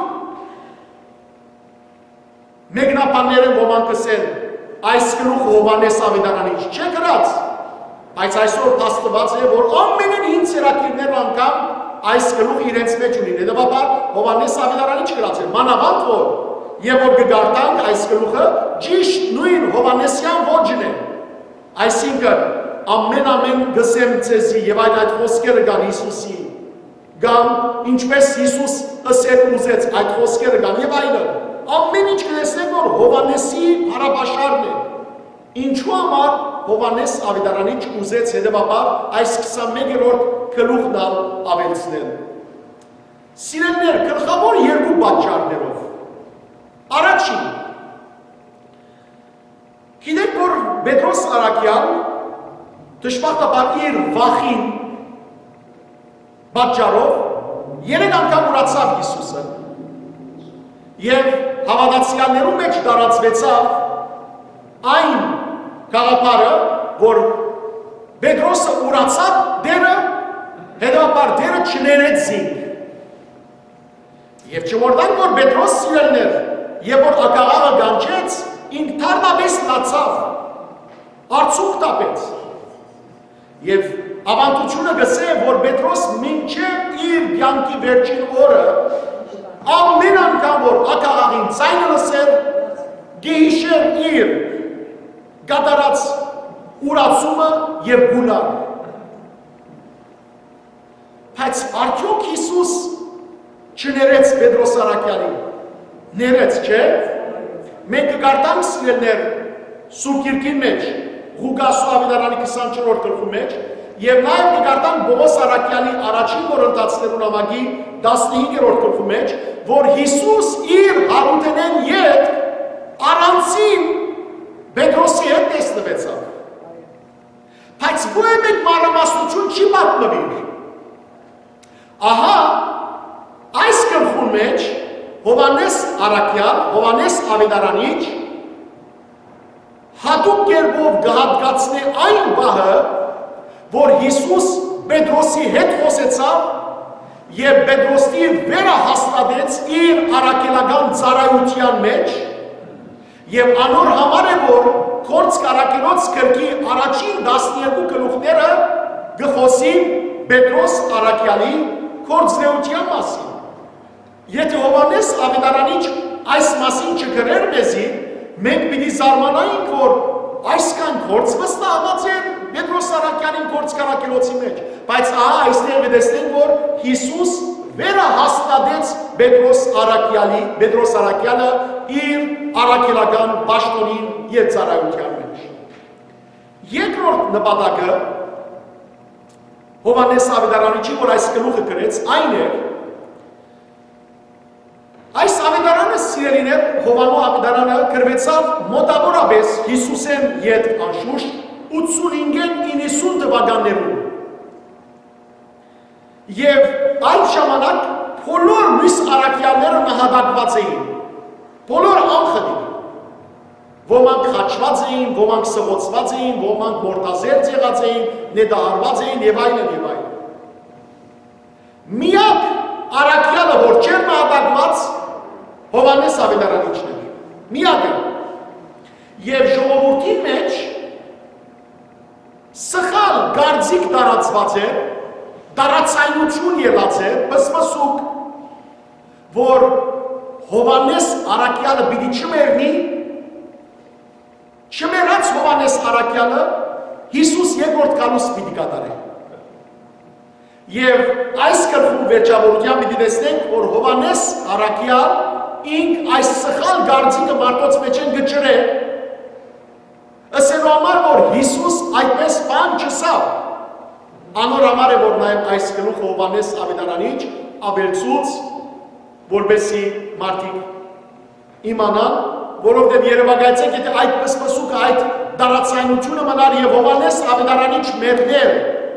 Speaker 1: մեկնաբանները ոմանք կսեն այս գլուխը Հովհաննես Ավետարանիչ չէ գրած բայց այսօր փաստված է որ ամենին հին սերակիրներն անգամ այս գլուխը իրենց մեջ ունին հետևաբար Հովհաննես Ավետարանիչ գրած է մանավանդ որ եւ որ կգարտանք այս գլուխը ճիշտ նույն Հովհաննեսյան ոճն է այսինքն ամեն ամեն գսեմ ցեզի եւ այդ այդ խոսքերը կան Հիսուսի գան ինչպես Հիսուս ըսեր ուզեց այդ խոսքերը կան եւ այլն ամեն ինչ կտեսնեք որ Հովհաննեսի հարաբաշարն է ինչու համար Հովհաննես Ավետարանիչ ուզեց հետեւաբար այս քսանմեկերորդ գլուխն ավելցնել Սիրելիներ գլխավոր երկու պատճառներով առաջին գիտեք որ Պետրոս Արաքյան Դժբախտաբար իր վախին պատճառով երեք անգամ ուրացավ Հիսուսը եւ հավատացյալներու մեջ տարածվեցավ այն գաղափարը որ Պետրոսը ուրացավ դերը հետևաբար դերը չներեց զինք եւ չորտան որ Պետրոս սիրելներ եւ որ ակաղաղը գանչեց ինք թարնապես լացավ արցուկ տապեց Եվ ավանդությունը գսե, որ Պետրոս մինչև իր կյանքի վերջին օրը ամեն անգամ որ ակաղաղին ձայնը լսեր, գեհիշեր իր կատարած ուրացումը եւ գուլան։ Բայց արդյոք Հիսուս չներեց Պետրոս Արաքյալին, ներեց, չէ՞։ Մենք կգարտանք սիրելներ Սուրբ Գիրքի մեջ Ղուկասու ավետարանի քսանչորրորդ գլխի մեջ եւ նաեւ կգարտանք Պողոս Արաքյալի առաջին Կորինթացիներու նամակի տասնհինգերորդ գլխի մեջ, որ Հիսուս իր հարութենեն յետ առանցին Պետրոսի հետ տեսնվեցավ։ Բայց ոչ մեկ մանրամասնություն չի պատմվի։ Ահա այս գլխի մեջ Հովհաննես Արաքյալ, Հովհաննես Ավետարանիչ հատուկ կերպով կհատկացնի այն բահը, որ Հիսուս Պետրոսի հետ խոսեցավ եւ Պետրոսի վերը հաստատեց իր առաքելական ծառայության մեջ եւ անոր համար է որ Քորձ Կարակերոց գրքի առաջին տասնյոթ գլուխները գխոսին Պետրոս Արաքյալի կործնեության մասին։ Եթե Հովհաննես Ավետարանիչ այս մասին չգրեր մեզի, մենք պիտի զարմանայինք, որ այսքան կորձ վստահված էր Պետրոս Արաքյանին Քորձ Կարակերոցի մեջ, բայց ահա այստեղ կտեսնենք, որ Հիսուս վերա հաստատեց Պետրոս Արաքյալի, Պետրոս Արաքյալը իր արաքելական պաշտոնին եւ ծառայության մեջ։ Երկրորդ նպատակը Հովհաննես Ավետարանիչի, որ այս գլուխը գրեց, այն է, այս ավետարանը սիրելիներ, Հովանու ավետարանը գրվեցավ մոտավորապես Հիսուսեն յետ անշուշտ ութսունհինգ իննսուն թվականներում։ Եվ այդ ժամանակ բոլոր մյուս առաքյալները նահատակված էին, բոլոր անխտիր, ոմանք խաչված էին, ոմանք սղոցված էին, ոմանք մորտազերծ եղած էին, նետահարված էին եւ այլն եւ այլն։ Միակ առաքյալը, որ չէր նահատակված, Հովհաննես Ավետարանիչն էր, միակը։ Եվ ժողովրդի մեջ սխալ գարձիկ տարածված է, տարածայնություն ելած է, պսպսուկ, որ Հովհաննես առաքյալը պիտի չմեռնի, չմեռած Հովհաննես առաքյալը Հիսուս երկրորդ գալուս պիտի կատարի։ Եվ այս գլխում վերջավորության պիտի տեսնենք, որ Հովհաննես առաքյալ ինք այս սխալ գարձիկը մարդոց մեջ են գճրե, ըսելու համար, որ Հիսուս այդպես բան չսավ, անոր համար է, որ նաև այս գլուխը Հովհաննես Ավետարանիչ ավելցուց, որպեսզի մարդիկ իմանան, որովհետև երևակայեցեք, եթե այդ պսպսուկը, այդ տարածայնությունը մնար եւ Հովհաննես Ավետարանիչ մեռներ,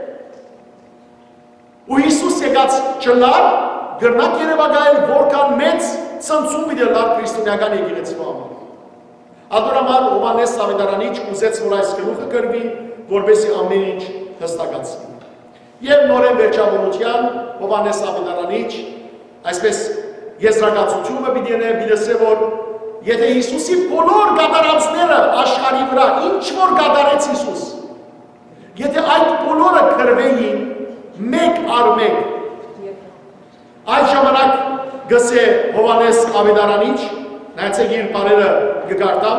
Speaker 1: ու Հիսուս եկած չլար, գրնակ երևակայել, որքան մեծ ցնցում պիտի լար քրիստոնեական եկեղեցու համար։ Ադորամար Հովհաննես Ավետարանիչ ուզեց, որ այս գլուխը գրվի, որպեսզի ամեն ինչ հստակացվի։ Եվ նորեն վերջավորության Հովհաննես Ավետարանիչ այսպես եզրակացությունը պիտի ունենա, պիտի ասե, որ եթե Հիսուսի բոլոր կատարածները աշխարհի վրա ինչ որ կատարեց Հիսուս, եթե այդ բոլորը գրվեին մեկ առ մեկ, այդ ժամանակ գսե Հովհաննես Ավետարանիչ, նայեցեք իր բառերը կգարտամ,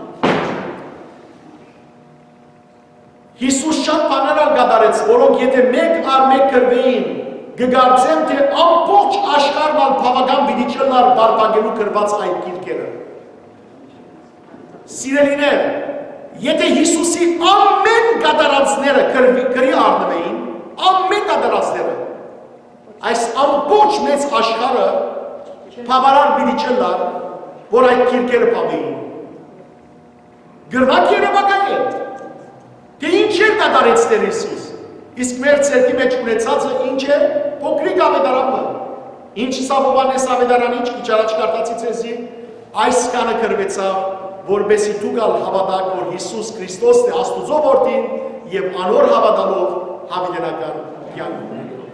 Speaker 1: Հիսուս շատ բաներ կատարեց, որոնք եթե մեկ առ մեկ գրվեին, կգարձեմ, թե ամբողջ աշխարհն ալ բավական պիտի չլար բարբագելու գրված այդ գիրքերը։ Սիրելիներ, եթե Հիսուսի ամեն կատարածները գրի առնվեին, ամեն կատարածները, այս ամբողջ մեծ աշխարհը բավարար պիտի չլար, որ այդ գիրքերը բավեին։ Գրնակ երևակայել, թե ինչ էր կատարեց Տեր Հիսուս, իսկ մեր ցերկի մեջ ունեցածը ինչ է, փոքրիկ ավետարանը, ինչ սա Հովհաննես Ավետարանիչ քիչ առաջ կարտացի ցեզի, այս կանը գրվեցավ, որպեսզի դուք ալ հավատաք, որ Հիսուս Քրիստոսն է Աստուծո որդին եւ անոր հավատալով հավիտենական կյանք ունենալու։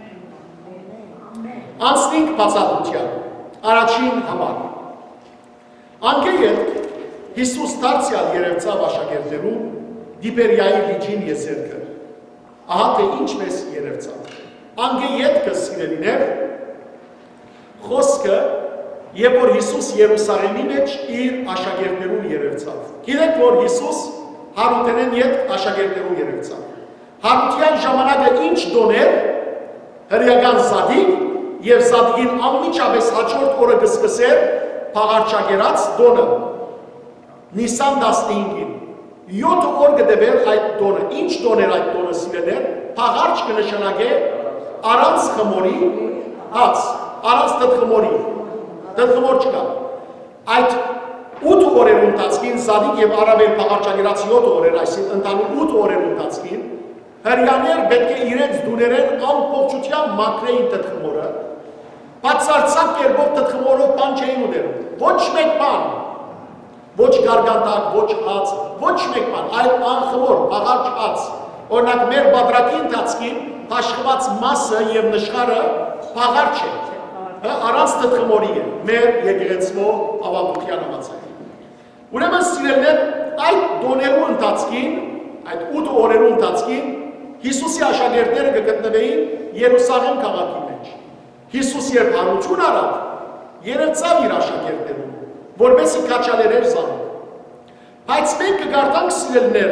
Speaker 1: Անցնենք բացատրության, առաջին համար։ Անգեյետ Հիսուս դարձյալ երևցավ աշակերտներուն Դիբերիայի լիճին եզերքը։ Ահա թե ինչպես երևցավ։ Անգեյետ կսիրելիներ, խոսքը, երբ որ Հիսուս Երուսաղեմի մեջ իր աշակերտներուն երևցավ։ Գիտեք, որ Հիսուս հարութենեն յետ աշակերտներուն երևցավ։ Հարության ժամանակը ինչ դոներ, հրեական Զադիկ, եւ Զադիկին անմիջապես հաջորդ օրը կսկսեր փաղարչագերած դոնը։ Նիսան տասնհինգին յոթ օր կդեվեր այդ դոնը։ Ինչ դոն էր այդ դոնը սիրելիներ, փաղարչ կնշանակե առանց խմորի հաց, առանց դդխմորի, դդխմոր չկա։ Այդ ութ օրեր ընթացքին Զադիկ եւ առավել փաղարչագերած յոթ օրեր, այսինքն ընդհանուր ութ օրեր ընթացքին հրեաներ պետք է իրենց դուներեն ամբողջությամբ մաքրեին դդխմորը, բացարձակ կերպով դդխմորով բան չէին ուտել, ոչ մեկ բան, ոչ գարգանդակ, ոչ հաց, ոչ մեկ բան, այլ անխմոր, փաղարչ հաց։ Օրինակ մեր բادرակի ընթացքին փաշխված մասը եւ նշխարը փաղարչ է, առանց դդխմորի է, մեր եկեղեցվո ավանդության համաձայն։ Ուրեմն սիրելիներ, այդ դոներու ընթացքին, այդ ութ օրերու ընթացքին Հիսուսի աշակերտները կգտնվեին Երուսաղեմ քաղաքի մեջ։ Հիսուս երբ հարություն արավ, երևցավ իր աշակերտներուն, որպեսզի քաչալերեր զանում։ Բայց մենք կգարտանք սիրելիներ,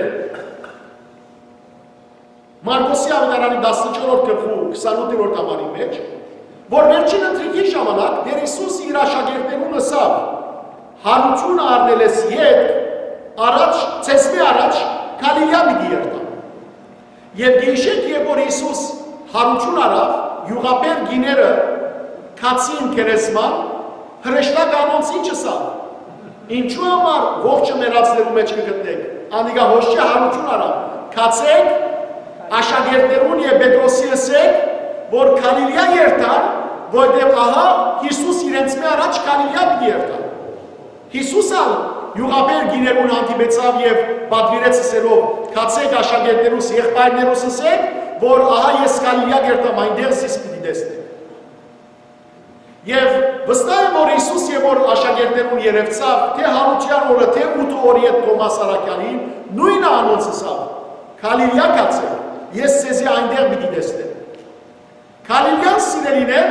Speaker 1: Մարկոսի ավետարանի տասնչորրորդ գլխու քսանութերորդ համարի մեջ, որ վերջին ընթրիքի ժամանակ Տեր Հիսուս իր աշակերտներուն ասավ. հարություն առնել ես յետ, առաջ, ցեսմի առաջ Գալիլեա պիտի երթա։ Եվ գիշեր երբ որ Հիսուս հարություն արավ, յուղապեր գիները քացին քերեսման, հրեշտակ անոնց ինչ ասավ. Ինչու համար ողջը մեռածներու մեջ կգտնեք, անիկա ոչ չէ հարություն արավ, քացեք, աշակերտներուն եւ Պետրոսի ասեք, որ Գալիլեա երթան, որտեղ ահա Հիսուս իրենց մի առաջ Գալիլեա պիտի երթա։ Հիսուսը յուղապեր գիներուն հանդիպեցավ եւ պատվիրեց ասելով. քացեք աշակերտներուս, եղբայրներուս ասեք, որ ահա ես Գալիլեա երթամ, այնտեղ զիս պիտի տեսնեք։ Եվ վստահ եմ, որ Հիսուս եւ որ աշակերտներուն երևցավ, թե հարության օրը, թե ութ օրի հետ Թոմաս Արաքյանին, նույնը անոնց ասավ. Գալիլեա կացեք, ես ցեզի այնտեղ պիտի տեսնեմ։ Գալիլեան սիրելիներ,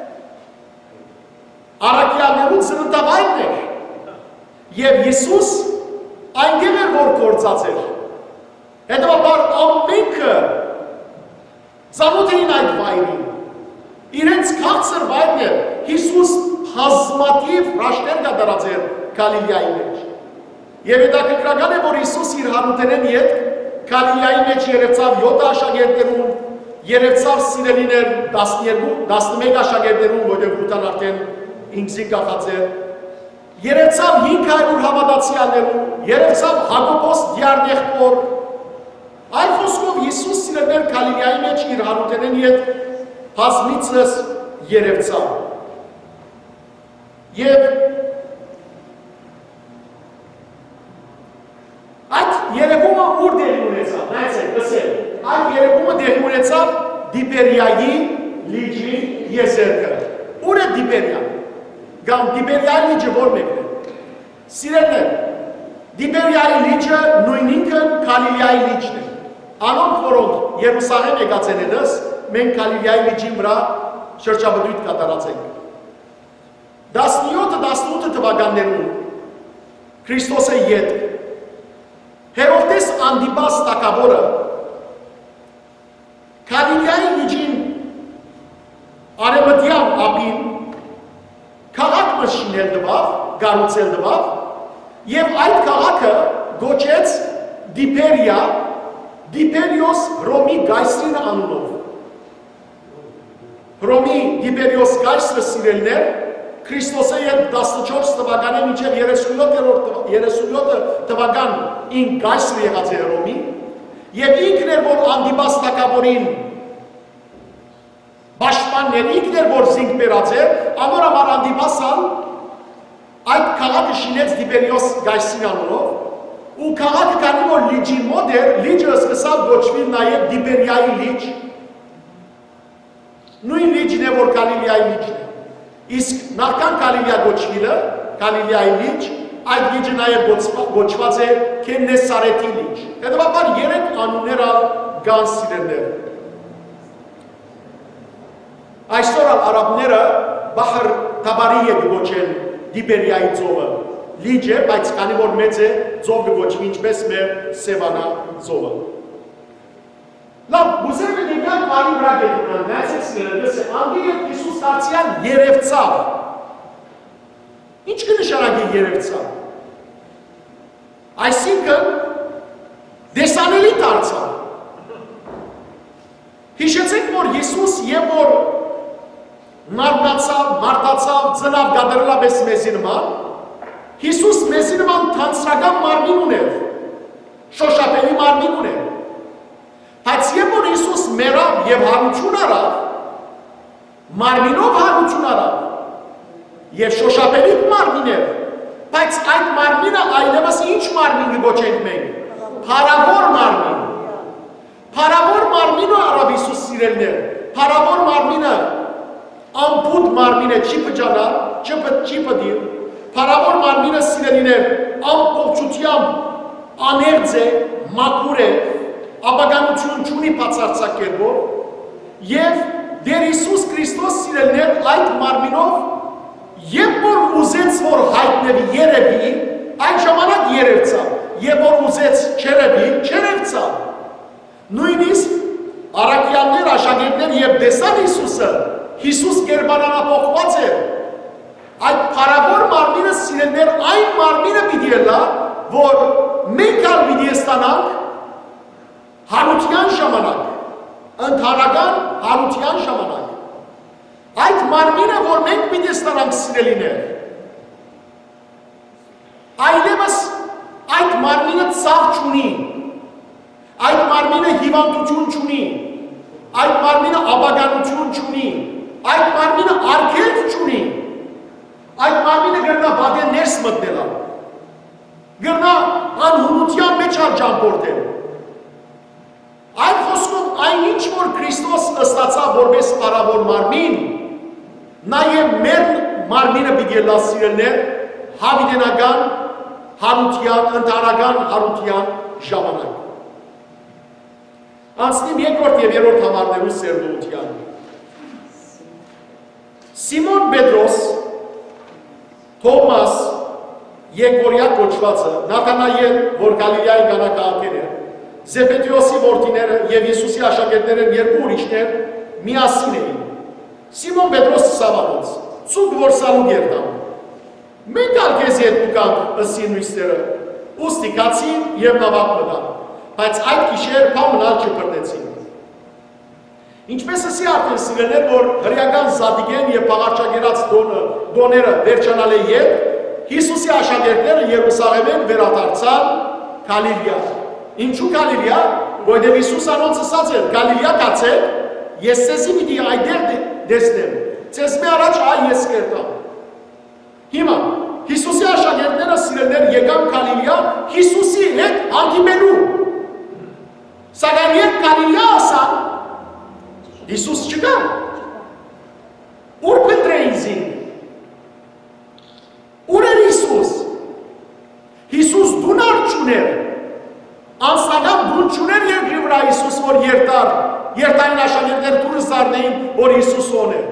Speaker 1: Արաքյաններուն ծննդավայրն էր։ Եվ Հիսուս այնտեղ էր որ գործած էր։ Հետևաբար ամենքը ծանոթ էին այդ վայրին։ Իրենց քաղցր վայրն էր։ Հիսուս բազմաթիվ հրաշքներ կատարած էր Գալիլեայի մեջ։ Եվ հետաքրքրական է, որ Հիսուս իր հարուտերեն հետ Գալիլեայի մեջ երևցավ յոթ աշակերտներուն, երևցավ սիրելիներ տասներկու, տասնմեկ աշակերտներուն, որտեղ ուտան արդեն ինքսին կախած էր։ Երևցավ հինգ հարյուր հավատացյալներուն, երևցավ Հակոբոս դիարնեղբոր։ Այլ խոսքով Հիսուս սիրելիներ Գալիլեայի մեջ իր հարուտերեն հետ բազմիցս երևցավ։ Եվ այդ երևումը ուր դեղի ունեցավ, նայեցեք, լսել, այդ երևումը դեղի ունեցավ Տիբերիայի լիճի եզերքը։ Ուր է Տիբերիան? Կամ Տիբերիայի լիճը որ մեկն է։ Սիրելիներ, Տիբերիայի լիճը նույն ինքն Գալիլեայի լիճն է։ Անոնք, որոնք Երուսաղեմ եկած են ելս, մենք Գալիլեայի լիճին վրա շրջաբդույթ կատարած ենք։ տասնյոթ տասնութ թվականներում Քրիստոսը յետք Հերովդես Անդիպաս թագավորը Գալիլեայի լիճին արևմտյան ափին քաղաք մշինել տվավ, գառուցել տվավ եւ այդ քաղաքը գոչեց Տիբերիա, Տիբերիոս Հռոմի գայսրին անունով։ Հռոմի Տիբերիոս գայսրը սիրելիներ Քրիստոսի հետ տասնչորս թվականի մինչև երեսունյոթ թվական ին գայսր եղած է Հռոմի եւ ինքն էր որ Անդիպաս թագավորին Պաշտպաններ ինքն էր որ զինք բերած էր, անոր համար Անդիպասան այդ քաղաքը շինեց Տիբերիոս գայսրի անունով ու քաղաքը կանի որ լիճի մոտ էր, լիճը սկսավ գոչվել նաև Տիբերիայի լիճ։ Նույն լիճն է որ Գալիլեայի լիճն է։ Իսկ նախքան Գալիլեա գոչվելը, Գալիլեայի լիճ, այդ լիճը նաև գոչված է Քենեսարետի լիճ։ Հետևաբար երեք անուններ կան սիրելիներ։ Այսօր արաբները Բահր Թաբարիե գոչեն Տիբերիայի ծովը։ Լիճ է, բայց քանի որ մեծ է, ծով գոչվի ինչպես մեր Սևանա ծովը։ Լավ, ուզում եմ եկալ բարի վրա գետունան, նայեցեք սիրելիներ, անդի և Հիսուս դարձյալ երևցավ։ Ինչ կնշանակի երևցավ։ Այսինքն դեսանելի դարձավ։ Հիշեցեք, որ Հիսուս եւ որ մարդացավ, մարդացավ, ծնավ գադրելապես մեզի նման, Հիսուս մեզի նման թանցրական մարմին ուներ, շոշափելի մարմին ուներ։ Բայց երբ որ Հիսուս մեռավ եւ հարություն արավ, մարմինով հարություն արավ եւ շոշափելի մարմին էր, բայց այդ մարմինը այլևս ինչ մարմին կգոչենք մենք։ Փարավոր մարմին։ Փարավոր մարմինը արավ Հիսուս սիրելիներ։ Փարավոր մարմինը ամփոփ մարմին է, չի բջանալ, չի բդիր։ Փարավոր մարմինը սիրելիներ ամբողջությամբ աներձ է, մաքուր է, ապագանություն չունի բացարձակ կերպով եւ Տեր Հիսուս Քրիստոս սիրելիներ այդ մարմինով երբ որ ուզեց որ հայտնվի երևի, այդ ժամանակ երևցավ, երբ որ ուզեց չերևի, չերևցավ։ Նույնիսկ առաքյալներ, աշակերտներ եւ տեսան Հիսուսը Հիսուս կերպարանափոխված էր։ Այդ փառավոր մարմինը սիրելներ այն մարմինը պիտի ելա, որ մենք ալ պիտի ստանանք հարության ժամանակ, ընդհանրական հարության ժամանակ։ Այդ մարմինը, որ մենք պիտի ստանանք սիրելիներ, այլևս այդ մարմինը ծավ չունի, այդ մարմինը հիվանդություն չունի, այդ մարմինը աբագանություն չունի, այդ մարմինը արգելք չունի, այդ մարմինը գրնա բադեն ներս մտնելա, գրնա անհունության մեջ ալ ճամփորդել։ Այն խոսքով այն ինչ որ Քրիստոս ըստացավ որպես փառավոր մարմին, նաև մեր մարմինը պիտի լա սիրելներ հավիտենական հարության, ընդհանրական հարության ժամանակ։ Անցնիմ երկրորդ և երրորդ համարներու սերտողության։ Սիմոն Պետրոս, Թոմաս, Եկորյա կոչվածը, Նաթանայել, որ Գալիլեայի Կանա քաղաքն էր, Զեբեդեոսի որդիները և Հիսուսի աշակերտները երկու ուրիշներ միասին էին։ Սիմոն Պետրոսը Սավանոց, ցուկ որ սալուկ էր տանում։ Մենք ալ քեզի հետ ուկանք ըսին նույստերը, ուստի կացին և նավակ մտան, բայց այդ գիշեր փամնալ չբռնեցին։ Ինչպես ասի արդեն սիրելներ, որ հրեական Զադիգեն և պաղարչագերած դոները վերջանալ է ետ, Հիսուսի աշակերտները Երուսաղեմեն վերադարձան Գալիլեա։ Ինչու Գալիլեա, որովհետև Հիսուս անոնց ասած էր, Գալիլեա կացեք, ես ցեզի պիտի այդտեղ տեսնեմ, ցեզ մի առաջ այ ես կերտամ։ Հիմա Հիսուսի աշակերտները սիրելներ եկան Գալիլեա Հիսուսի հետ հանդիպելու։ Սակայն երբ Գալիլեա ասան, Հիսուս չկա։ Ուր փնտրեին զին։ Ուր էր Հիսուս։ Հիսուս դունար չուներ։ Անձնական դուն չուներ երկրի վրա Հիսուս, որ երտար, երտային աշակերտներ դուրս դառնեին, որ Հիսուս օներ։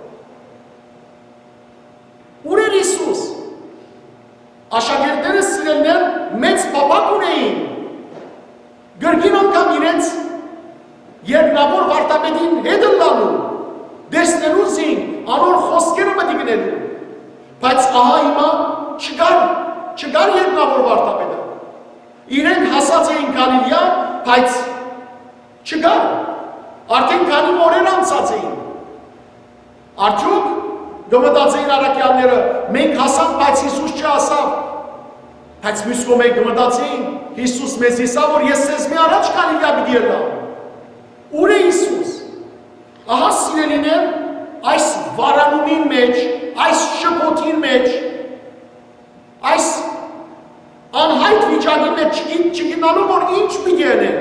Speaker 1: Ուր էր Հիսուս։ Աշակերտները սիրելներ մեծ պապակ ունեին։ Գրգին անգամ իրենց երկնավոր վարտապետին հետ լալու, դեսնելու զին, անոր խոսքերը մտի գնելու, բայց ահա հիմա չկար, չկար երկնավոր վարտապետը։ Իրենք հասած էին Գալիլեա, բայց չկար, արդեն քանի օրեր անցած էին։ Արդյոք գմտածեին առաքյալները, մենք հասանք, բայց Հիսուս չհասավ, բայց մյուս կողմից գմտածեին, Հիսուս մեզ իսա, որ ես ձեզ մի առաջ Գալիլեա պիտի ելնամ։ Ուր է Հիսուս։ Ահա սիրելիներ, այս վարանումին մեջ, այս շփոթին մեջ, այս անհայտ վիճակի մեջ չգիտնալու, որ ինչ պիտի անեն։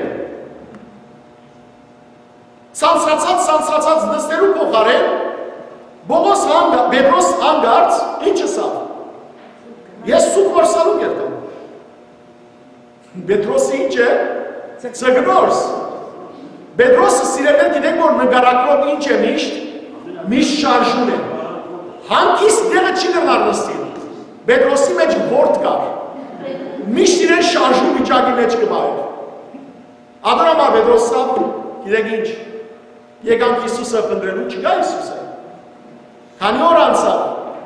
Speaker 1: Ցանցրացած, ցանցրացած նստելու փոխարեն, Բողոս Պետրոս հանգարց, ինչ ասավ։ Ես սուկ որսալու կերտամ։ Պետրոսը ինչ է։ Ծգնորս։ Պետրոսը սիրելներ գիտեք, որ նգարակրով ինչ է միշտ, միշտ շարժուն է։ Հանկիստ դեղը չի դրնար նստին։ Պետրոսի մեջ ворդ կար։ Միշտ իրեն շարժուն վիճակի մեջ կմայր։ Ադրամա Պետրոսը, գիտեք ինչ, եկանք Հիսուսը պնդրելու, չկա Հիսուսը։ Քանի օր անցավ,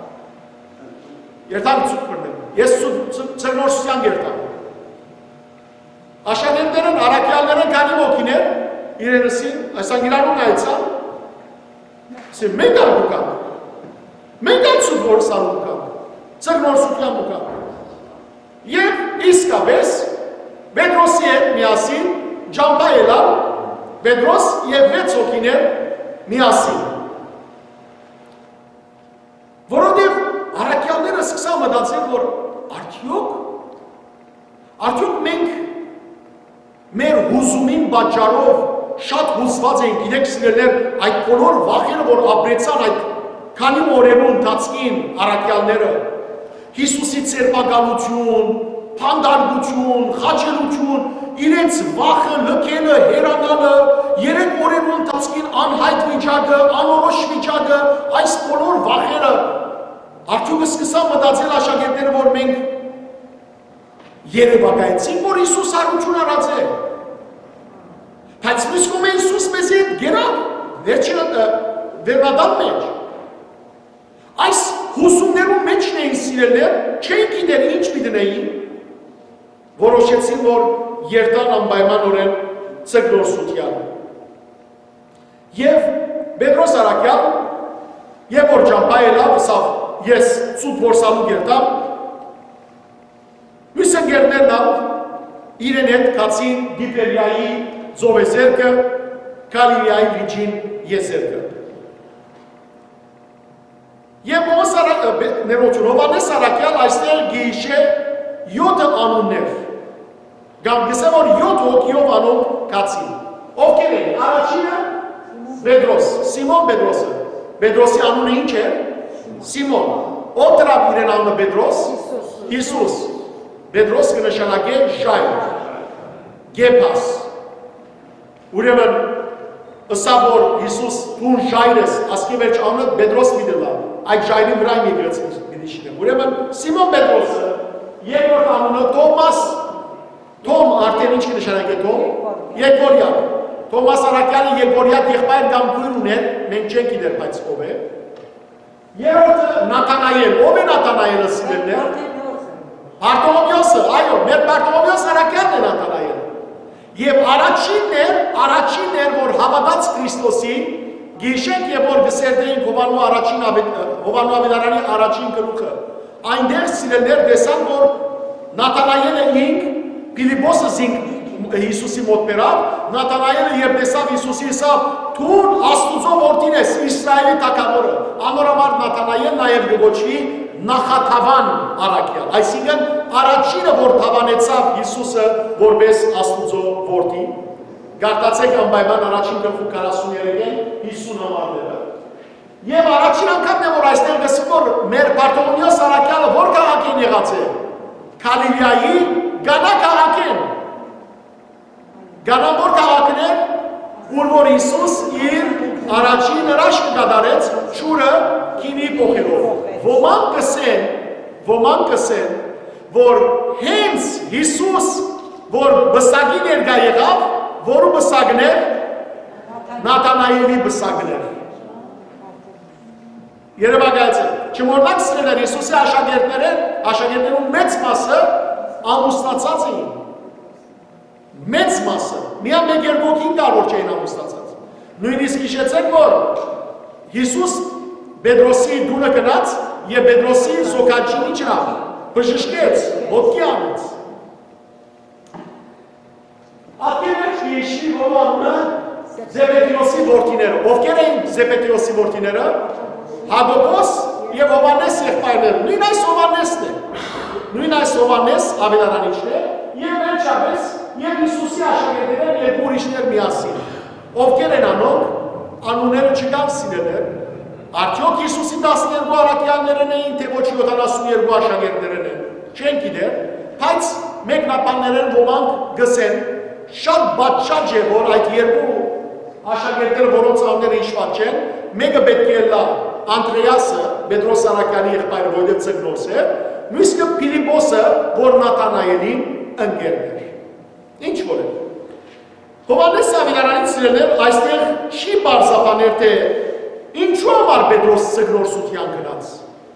Speaker 1: երթանք ծուկ պրնեմ, ես ծրնորսության երթանք։ Աշակերտներն, առաքյալներն քանի ոգիներ, իրենսին, այսան իրանուն այցան, ասեմ, մենք ալ ուկանք, մենք ալ ծուկ որսան ուկանք, ծրնորսության ուկանք։ Եվ իսկապես, Պետրոսի հետ միասին, ջամպա ելան, Պետրոս և վեց ոգիներ միասին։ Որովհետև առաքյալները սկսան մտածել, որ արդյոք, արդյոք մենք մեր հուզումին պատճառով շատ հուզված էին, գիտեք սիրելներ, այդ բոլոր վախերը, որ ապրեցան այդ քանի օրերու ընթացքին առաքյալները, Հիսուսի ցերպակալություն, փանդարգություն, խաչելություն, իրենց վախը, լքելը, հերանալը, երեք օրերու ընթացքին անհայտ վիճակը, անորոշ վիճակը, այս բոլոր վախերը, արդյոք սկսան մտածել աշակերտները, որ մենք երևակայեցինք, որ Հիսուս հարություն արած է։ Բայց մյուս կողմից Հիսուս մեզ հետ գերավ, վերջին վերնադան մեջ։ Այս հուսումներում մեջն էին սիրելներ, չէին գիտեր ինչ պիտենեին, որոշեցին, որ երթան անպայմանորեն ցգնորսության։ Եվ Պետրոս Արաքյան, եւ որ ճամփա ելավ, ասավ, ես ցույց որսալու գերտամ, հույսը գերներն ալ, իրեն հետ կացին Դիպերիայի ձովեզերքը, Գալիլեայի լիճին եզերքը։ Եվ ներողություն, Հովհաննես Արաքյան այստեղ գիշե յոթ անուններ, կամ գսեմ որ յոթ հոգիով անուն կացին։ Ովքեր են, առաջինը Պետրոս, Սիմոն Պետրոսը, Պետրոսի անունը ինչ է, Սիմոն, ով դրավ իրեն անունը Պետրոս, Հիսուս, Պետրոս կնշանակե ժայր, գեփաս, ուրեմն ըսա որ Հիսուս դուն ժայր ես, ասկի վերջ անունը Պետրոս միդելա, այդ ժայրի վրա եկրեցին միդիշինը, ուրեմն Սիմոն Պետրոսը, երկրորդ անունը Թոմաս, Թոմ արդեն ինչ կնշանակե Թոմ, Եկորյակ, Թոմաս Արաքյանը Եկորյակ եղբայր կամ քույր ուներ, մենք չենք գիտեր, բայց ով է։ Երրորդը Նաթանայել, ով է Նաթանայելը սիրելներ։ Բարտոլոմեոսը, այո, մեր Բարտոլոմեոս Արաքյանն է Նաթանայելը։ Եվ առաջինն էր, առաջինն էր, որ հավատաց Քրիստոսին, գիշենք եւ որ գսերդեին Հովանու առաջին Հովանու Ավետարանի առաջին գլուխը։ Այնտեղ սիրելներ տեսան, որ Նաթանայելը ինք Փիլիպոսը զինք Հիսուսի մոտ բերավ, Նաթանայելը երբ տեսավ Հիսուսի ասավ, «Դու Աստուծո որդին ես, Իսրայելի թագավորը»։ Անորոմար Նաթանայել նաև կոչվի նախաթավան Արաքյան, այսինքն առաջինը, որ թավանեցավ Հիսուսը որպես Աստուծո որդի։ Գարտացեք անպայման առաջին գլխու քառասուններկեն հիսուն համարները։ Եվ առաջին անգամն է, որ այստեղ գսում, որ մեր Բարտոլոմեոս Արաքյանը որ քաղաք են եղած է։ Գալիլեայի Գանա քաղաք են։ Գանա որ քաղաքն է, ուր որ Հիսուս իր առաջին հրաշքը կատարեց ջուրը քինի փոխելով։ Ոմանք կսեն, ոմանք կսեն, որ հենց Հիսուս, որ բսակի ներկա եղավ, որու բսակն էր, Նաթանայելի բսակն էր։ Երևակայեցեք, չմոռնաք սիրելիներ, Հիսուսի աշակերտները, աշակերտներում մեծ մասը ամուսնացած էին։ Մեծ մասը, միայն մեկ երկու կար, որ չէին ամուսնացած։ Նույնիսկ հիշեցեք, որ Հիսուս Պետրոսի դունը գնաց եւ Պետրոսի զոքաչին իջավ, բժշկեց, ոտքի անեց։ Ատկերեչ Եշի հովանունը Զեբեդեոսի որդիները, ովքեր էին Զեբեդեոսի որդիները, Հակոբոս եւ Հովհաննես եղբայրները, նույն այս Հովհաննեսն է, նույն այս Հովհաննես Ավետարանիչն է եւ վերջապես եւ Հիսուսի աշակերտները եւ ուրիշներ միասին, ովքեր են անոնք, անունները չկան սիրելներ, արդյոք Հիսուսի տասներկու առաքյալներն էին, թե ոչ յոթանասունյոթ աշակերտներն են, չեն գիտեր, բայց մեկնաբաններն ոմանք գսեն, շատ բաճաճ է, որ այդ երկու աշակերտները, որոնց անունները հիշված չեն, մեկը պետք է լա Անդրեասը, Պետրոս Արաքյանի եղբայրը, որը ծգնոս է, մյուսը Փիլիպոսը, որ Նաթանայելին ընկերն էր։ Ինչ որ է։ Հովհաննես Ավետարանից սիրելիներ, այստեղ չի բարձրաբաներ, թե ինչու համար Պետրոս ծգնորսության գնաց։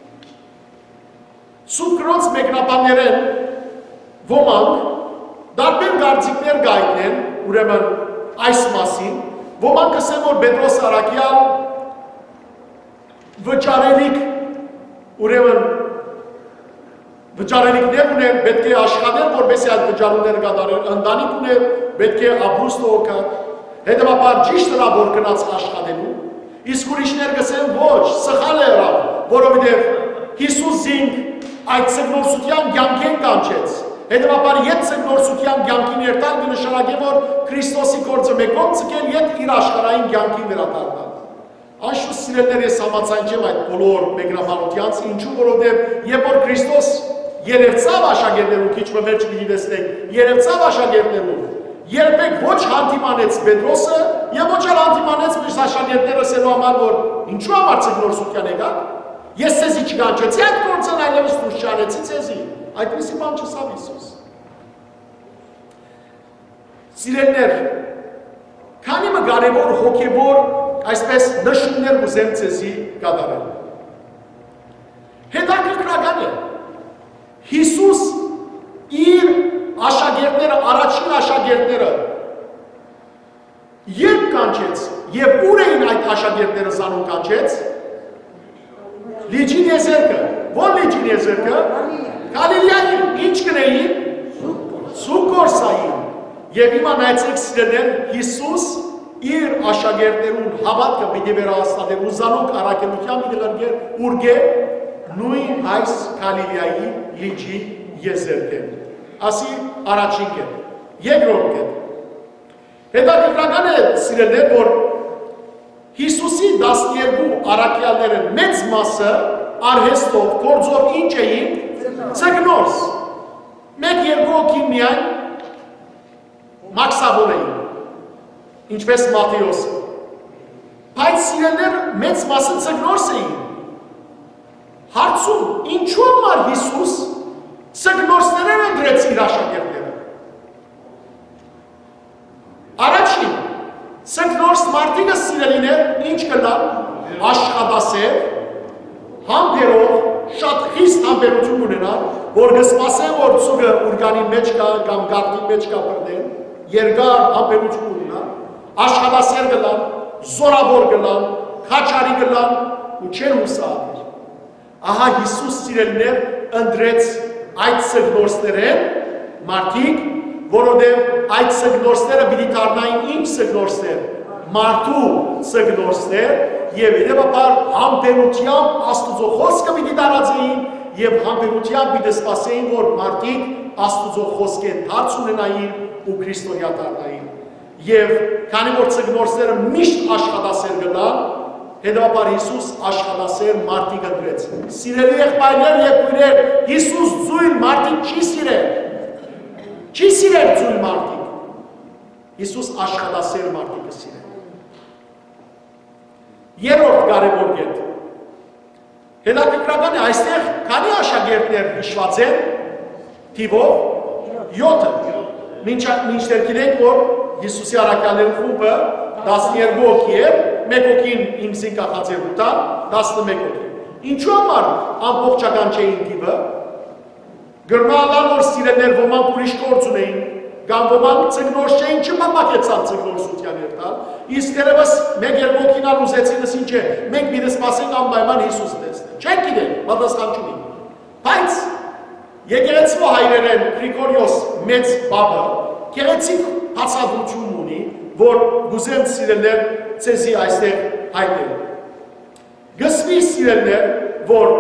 Speaker 1: Սուրբ Գրոց մեկնաբաններեն ոմանք դարբեր կարծիքներ գայտնեն, ուրեմն այս մասին, ոմանք ասեն, որ Պետրոս Արաքյան վճարելիք, ուրեմն վճարելիքներ ուներ, պետք է աշխատել, որպեսզի այդ վճարումները կատարել, ընտանիք ուներ, պետք է ապրուստ օգա, հետևաբար ճիշտ հրա որ գնաց աշխատելու, իսկ ուրիշներ կսեն ոչ, սխալ է հրա, որովհետև Հիսուս զինք այդ ծգնորսության կյանքեն կանչեց, հետևաբար ետ ծգնորսության կյանքին երթալ կնշանակե, որ Քրիստոսի գործը մեկոն ծկել ետ իր աշխարհային կյանքին վերադառնալ։ Անշուշտ սիրելիներ, ես համաձայն չեմ այդ բոլոր մեկնաբանությանց, ինչու որովհետև երբ որ Քրիստոս երևցավ աշակերտներու, քիչ մը վերջ մի տեսնենք, երևցավ աշակերտներու, երբեք ոչ հանդիմանեց Պետրոսը եւ ոչ էլ հանդիմանեց մյուս աշակերտները ասելու համար, որ ինչու համար ծգնորսության եկաք, ես ցեզի չկանչեցի այդ գործն, այլևս դուրս չանեցի ցեզի, այդպիսի բան չասավ Հիսուս։ Սիրելիներ, քանի մը կարևոր հոգևոր այսպես նշումներ կուզեմ ձեզի կատարել։ Հետաքրքրական է, Հիսուս իր աշակերտները, առաջին աշակերտները երբ կանչեց եւ ուր էին այդ աշակերտները զանուն կանչեց, Լիճին եզերքը, ո՞ր Լիճին եզերքը, Գալիլեային, ինչ կնեին, Սուկորսային, եւ հիմա նայեցեք սիրելիներ, Հիսուս իր աշակերտներուն հավատքը պիտի վերահաստատեր ու զանոք առաքելության պիտի գրգեր ուրգե նույն այս Գալիլեայի Լիճի եզերքեն, ասի առաջին կետ, երկրորդ կետ։ Հետաքրքրական է սիրելիներ, որ Հիսուսի տասներկու առաքյալները մեծ մասը արհեստով, գործով ինչ էին, ծգնորս, մեկ երկու հոգի միայն մաքսավոր էին, ինչպես Մատթեոսը, բայց սիրելիներ մեծ մասը ծգնորս էին, հարցում, ինչու համար Հիսուս ծգնորսներն ընդրեց իր աշակերտները։ Առաջին, ծգնորս մարդիկը սիրելիներ ինչ կլան, աշխատասեր, համբերով, շատ խիստ համբերություն ունենան, որ կսպասեն, որ ծուգը ուրգանի մեջ կա կամ գարտի մեջ կա բրդեն, երկար համբերություն ունենան, աշխատասեր կլան, զորավոր կլան, քաչարի կլան ու չեն հուսահատեր։ Ահա Հիսուս սիրելիներ ընդրեց այդ ծգնորսներեն մարդիկ, որովհետև այդ ծգնորսները պիտի դառնային ինչ ծգնորսներ, մարդու ծգնորսներ եւ հետեւաբար համբերությամբ Աստուծո խոսքը պիտի տարածեին եւ համբերությամբ պիտի սպասեին, որ մարդիկ Աստուծո խոսքեն դարձ ունենային ու քրիստոնյա դառնային։ Եվ քանի որ ծգնորսները միշտ աշխատասեր գտան, հետեւաբար Հիսուս աշխատասեր մարդիկ ընդրեց։ Սիրելի եղբայրներ եւ քույրեր, Հիսուս զույլ մարդիկ չի սիրել։ Չի սիրել զույլ մարդիկ։ Հիսուս աշխատասեր մարդիկը սիրել։ Երրորդ կարևոր կետ։ Հետաքրքրական է, այստեղ քանի աշակերտներ հիշված են թիվով յոթը։ Մինչդեռ գիտենք, որ Հիսուսի առաքյալների խումբը տասներկու հոգի էր, մեկ հոգին ինքսին կախած էր ուտան, տասնմեկ հոգի։ Ինչու համար ամբողջական չէին թիվը։ Գրնալան որ սիրելներ ոմանք ուրիշ գործ ունեին, կամ ոմանք ծգնորս չէին չպապակեցան ծգնորսության երթալ, իսկ դերևս մեկ երկու հոգինան ուզեցինս ինչ է, մենք պիտի սպասենք անպայման Հիսուս տեսնել։ Չենք գիտեն, պատասխան չունին։ Բայց եկեղեցու հայրերեն Գրիգորիոս մեծ բաբը գեղեցիկ հացադրություն ունի, որ գուզեմ սիրելներ ցեզի այստեղ հայտնել։ Գսվի սիրելներ, որ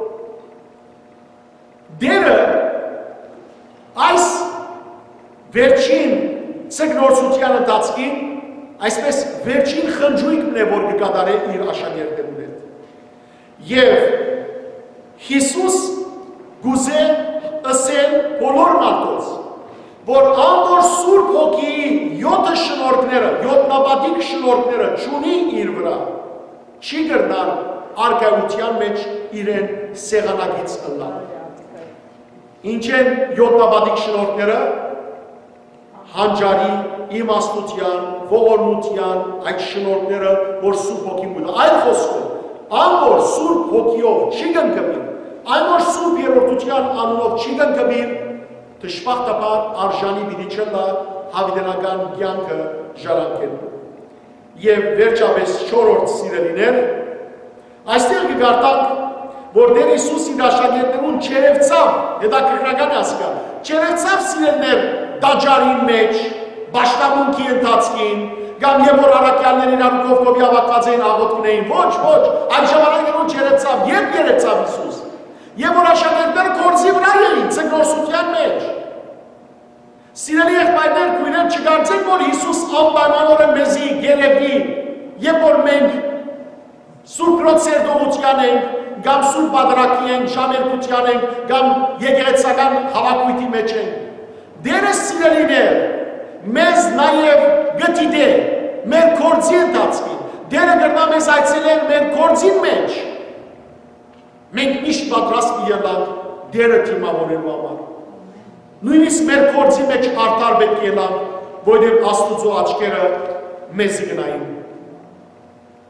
Speaker 1: դերը այս վերջին ծգնորսության ընթացքին այսպես վերջին խնջույքն է, որ կկատարե իր աշակերտներուն հետ։ Եվ Հիսուս գուզե ըսել բոլոր մարդոց, որ անդոր Սուրբ Հոգիի յոթը շնորհքները, յոթնապատիկ շնորհքները չունի իր վրա, չի կրնար արկայության մեջ իրեն սեղանագից ըլլան։ Ինչ են յոթնապատիկ շնորհքները, հանճարի, իմաստության, ողորմության, այդ շնորհքները, որ Սուրբ Հոգին ունի։ Այլ խոսքով, անդոր Սուրբ Հոգիով չի կնքվի, այնոր Սուրբ Երրորդության անունով չի կնքվի, դժբախտաբար արժանի պիտի չլա հավիտենական կյանքը ժառանգելու։ Եվ վերջապես չորրորդ սիրելիներ, այստեղ կգարտանք, որ Տեր Հիսուս իր աշակերտներուն չերևցավ, հետաքրքրական է ասկա, չերևցավ սիրելներ տաճարին մեջ, բաշտամունքի ընթացքին, կամ եւ որ առաքյալներ իրար կողքով հավաքված էին աղոթքներին, ոչ, ոչ, այդ ժամանակներուն չերևցավ, երբ երևցավ Հիսուս, եւ որ աշակերտները գործի վրա էին, ծգնորսության մեջ։ Սիրելի եղբայրներ, քույրեր, չկարծեք, որ Հիսուս անպայմանորեն մեզի գերեվի, երբ որ մենք Սուրբ Քրոծերդողության ենք, կամ Սուրբ Պատրակի ենք, ժամերկության ենք, կամ եկեղեցական հավաքույթի մեջ ենք։ Դերը սիրելիներ, մեզ նաև գտիդե, մեր գործի ընթացքին, դերը գրնա մեզ այցելեն մեր գործին մեջ։ Մենք միշտ պատրաստ կյանք դերը թիմավորելու համար։ Նույնիսկ մեր գործի մեջ արդար պետք ելանք, որտեղ Աստուծո աչքերը մեզ գնային։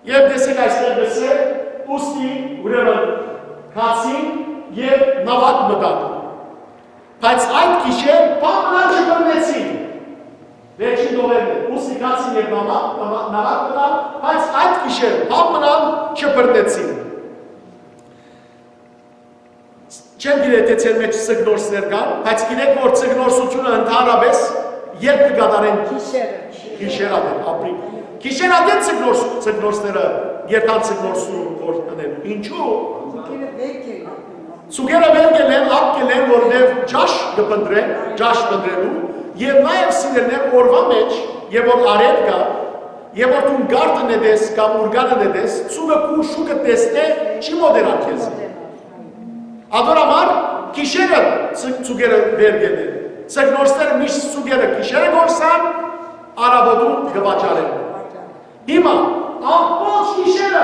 Speaker 1: Եվ դեսեք այստեղ դեսեք, ուստի ուրեմն կացին և նավակ մտան։ Բայց այդ գիշեր պամնան չբռնեցին։ Վերջին դովերն է, ուստի կացին և նավակ մտան, բայց այդ գիշեր պամնան չբռնեցին։ Չեմ գիրե թե ծեր մեջ սգնորսներ կան, բայց գիրեք, որ սգնորսությունը ընդհանրապես երբ կգադարեն գիշերադեն, ապրի։ Գիշերադեն սգնորսները երթան սգնորսում որ տնելու։ Ինչու? Սուգերը վերգել են, ապկել են, որնև ճաշ կպնդրեն, ճաշ պնդրելու, և նաև սիրելներ օրվա մեջ, և որ արև կա, և որ տուն գարտը նեդես կամ ուրգանը նեդես, ծուգը կու շուկը տեսնե, չի մոդերան կեզի։ Ադորամար գիշերը ծուգերը վերգել են, սգնորսները միշտ ծուգերը գիշերը գործան, արաբոդում գվաճարեն։ Հիմա, ամբողջ գիշերը,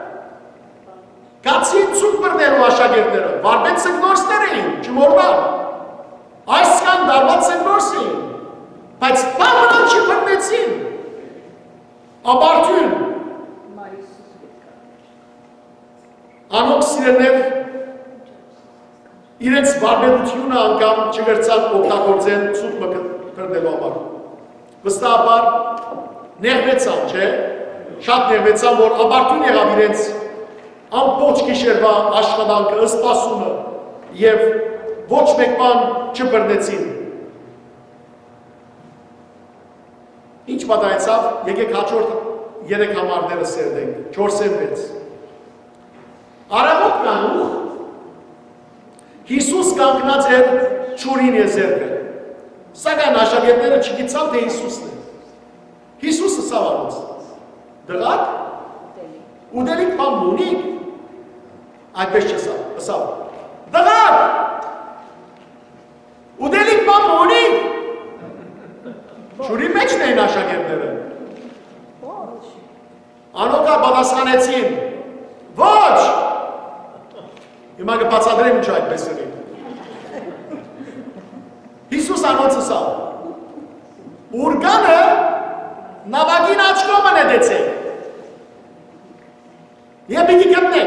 Speaker 1: կացին ծուգ բռնելու աշակերտները, վարպետ սգնորսներ էին, չմորվան, այս կան դարված սգնորս էին, բայց պամնան չբռնեցին, աբարդյուն, անոք սիրելներ, իրենց վարպետությունը անգամ չգրցան օգտագործեն ծուգ բռնելու համար։ Վստահաբար նեղվեցան, չէ, շատ նեղվեցան, որ աբարդյուն եղավ իրենց ամբողջ գիշերվա աշխատանքը, սպասումը և ոչ մեկ բան չբռնեցին։ Ինչ պատահեցավ, եկեք հաջորդ երեք համարները սերդենք, չորսև վեց։ Առավոտ կանուխ Հիսուս կանգնած էր ճուրին եզերքը, սակայն աշակերտները չգիտան, թե Հիսուսն է։ Հիսուսը սավանոց, դղակ, ուդելիք բան մունիք, այդպես չսավ, դղակ, ուդելիք բան մունիք, ճուրի մեջն էին աշակերտները։ Անոքա պատասխանեցին, ոչ, հիմա կբացատրեմ ինչ այդպես էր։ Հիսուս անոնց ասավ, ուրգանը նավակին աչքոմը նետեցեք և պիտի գտնեք։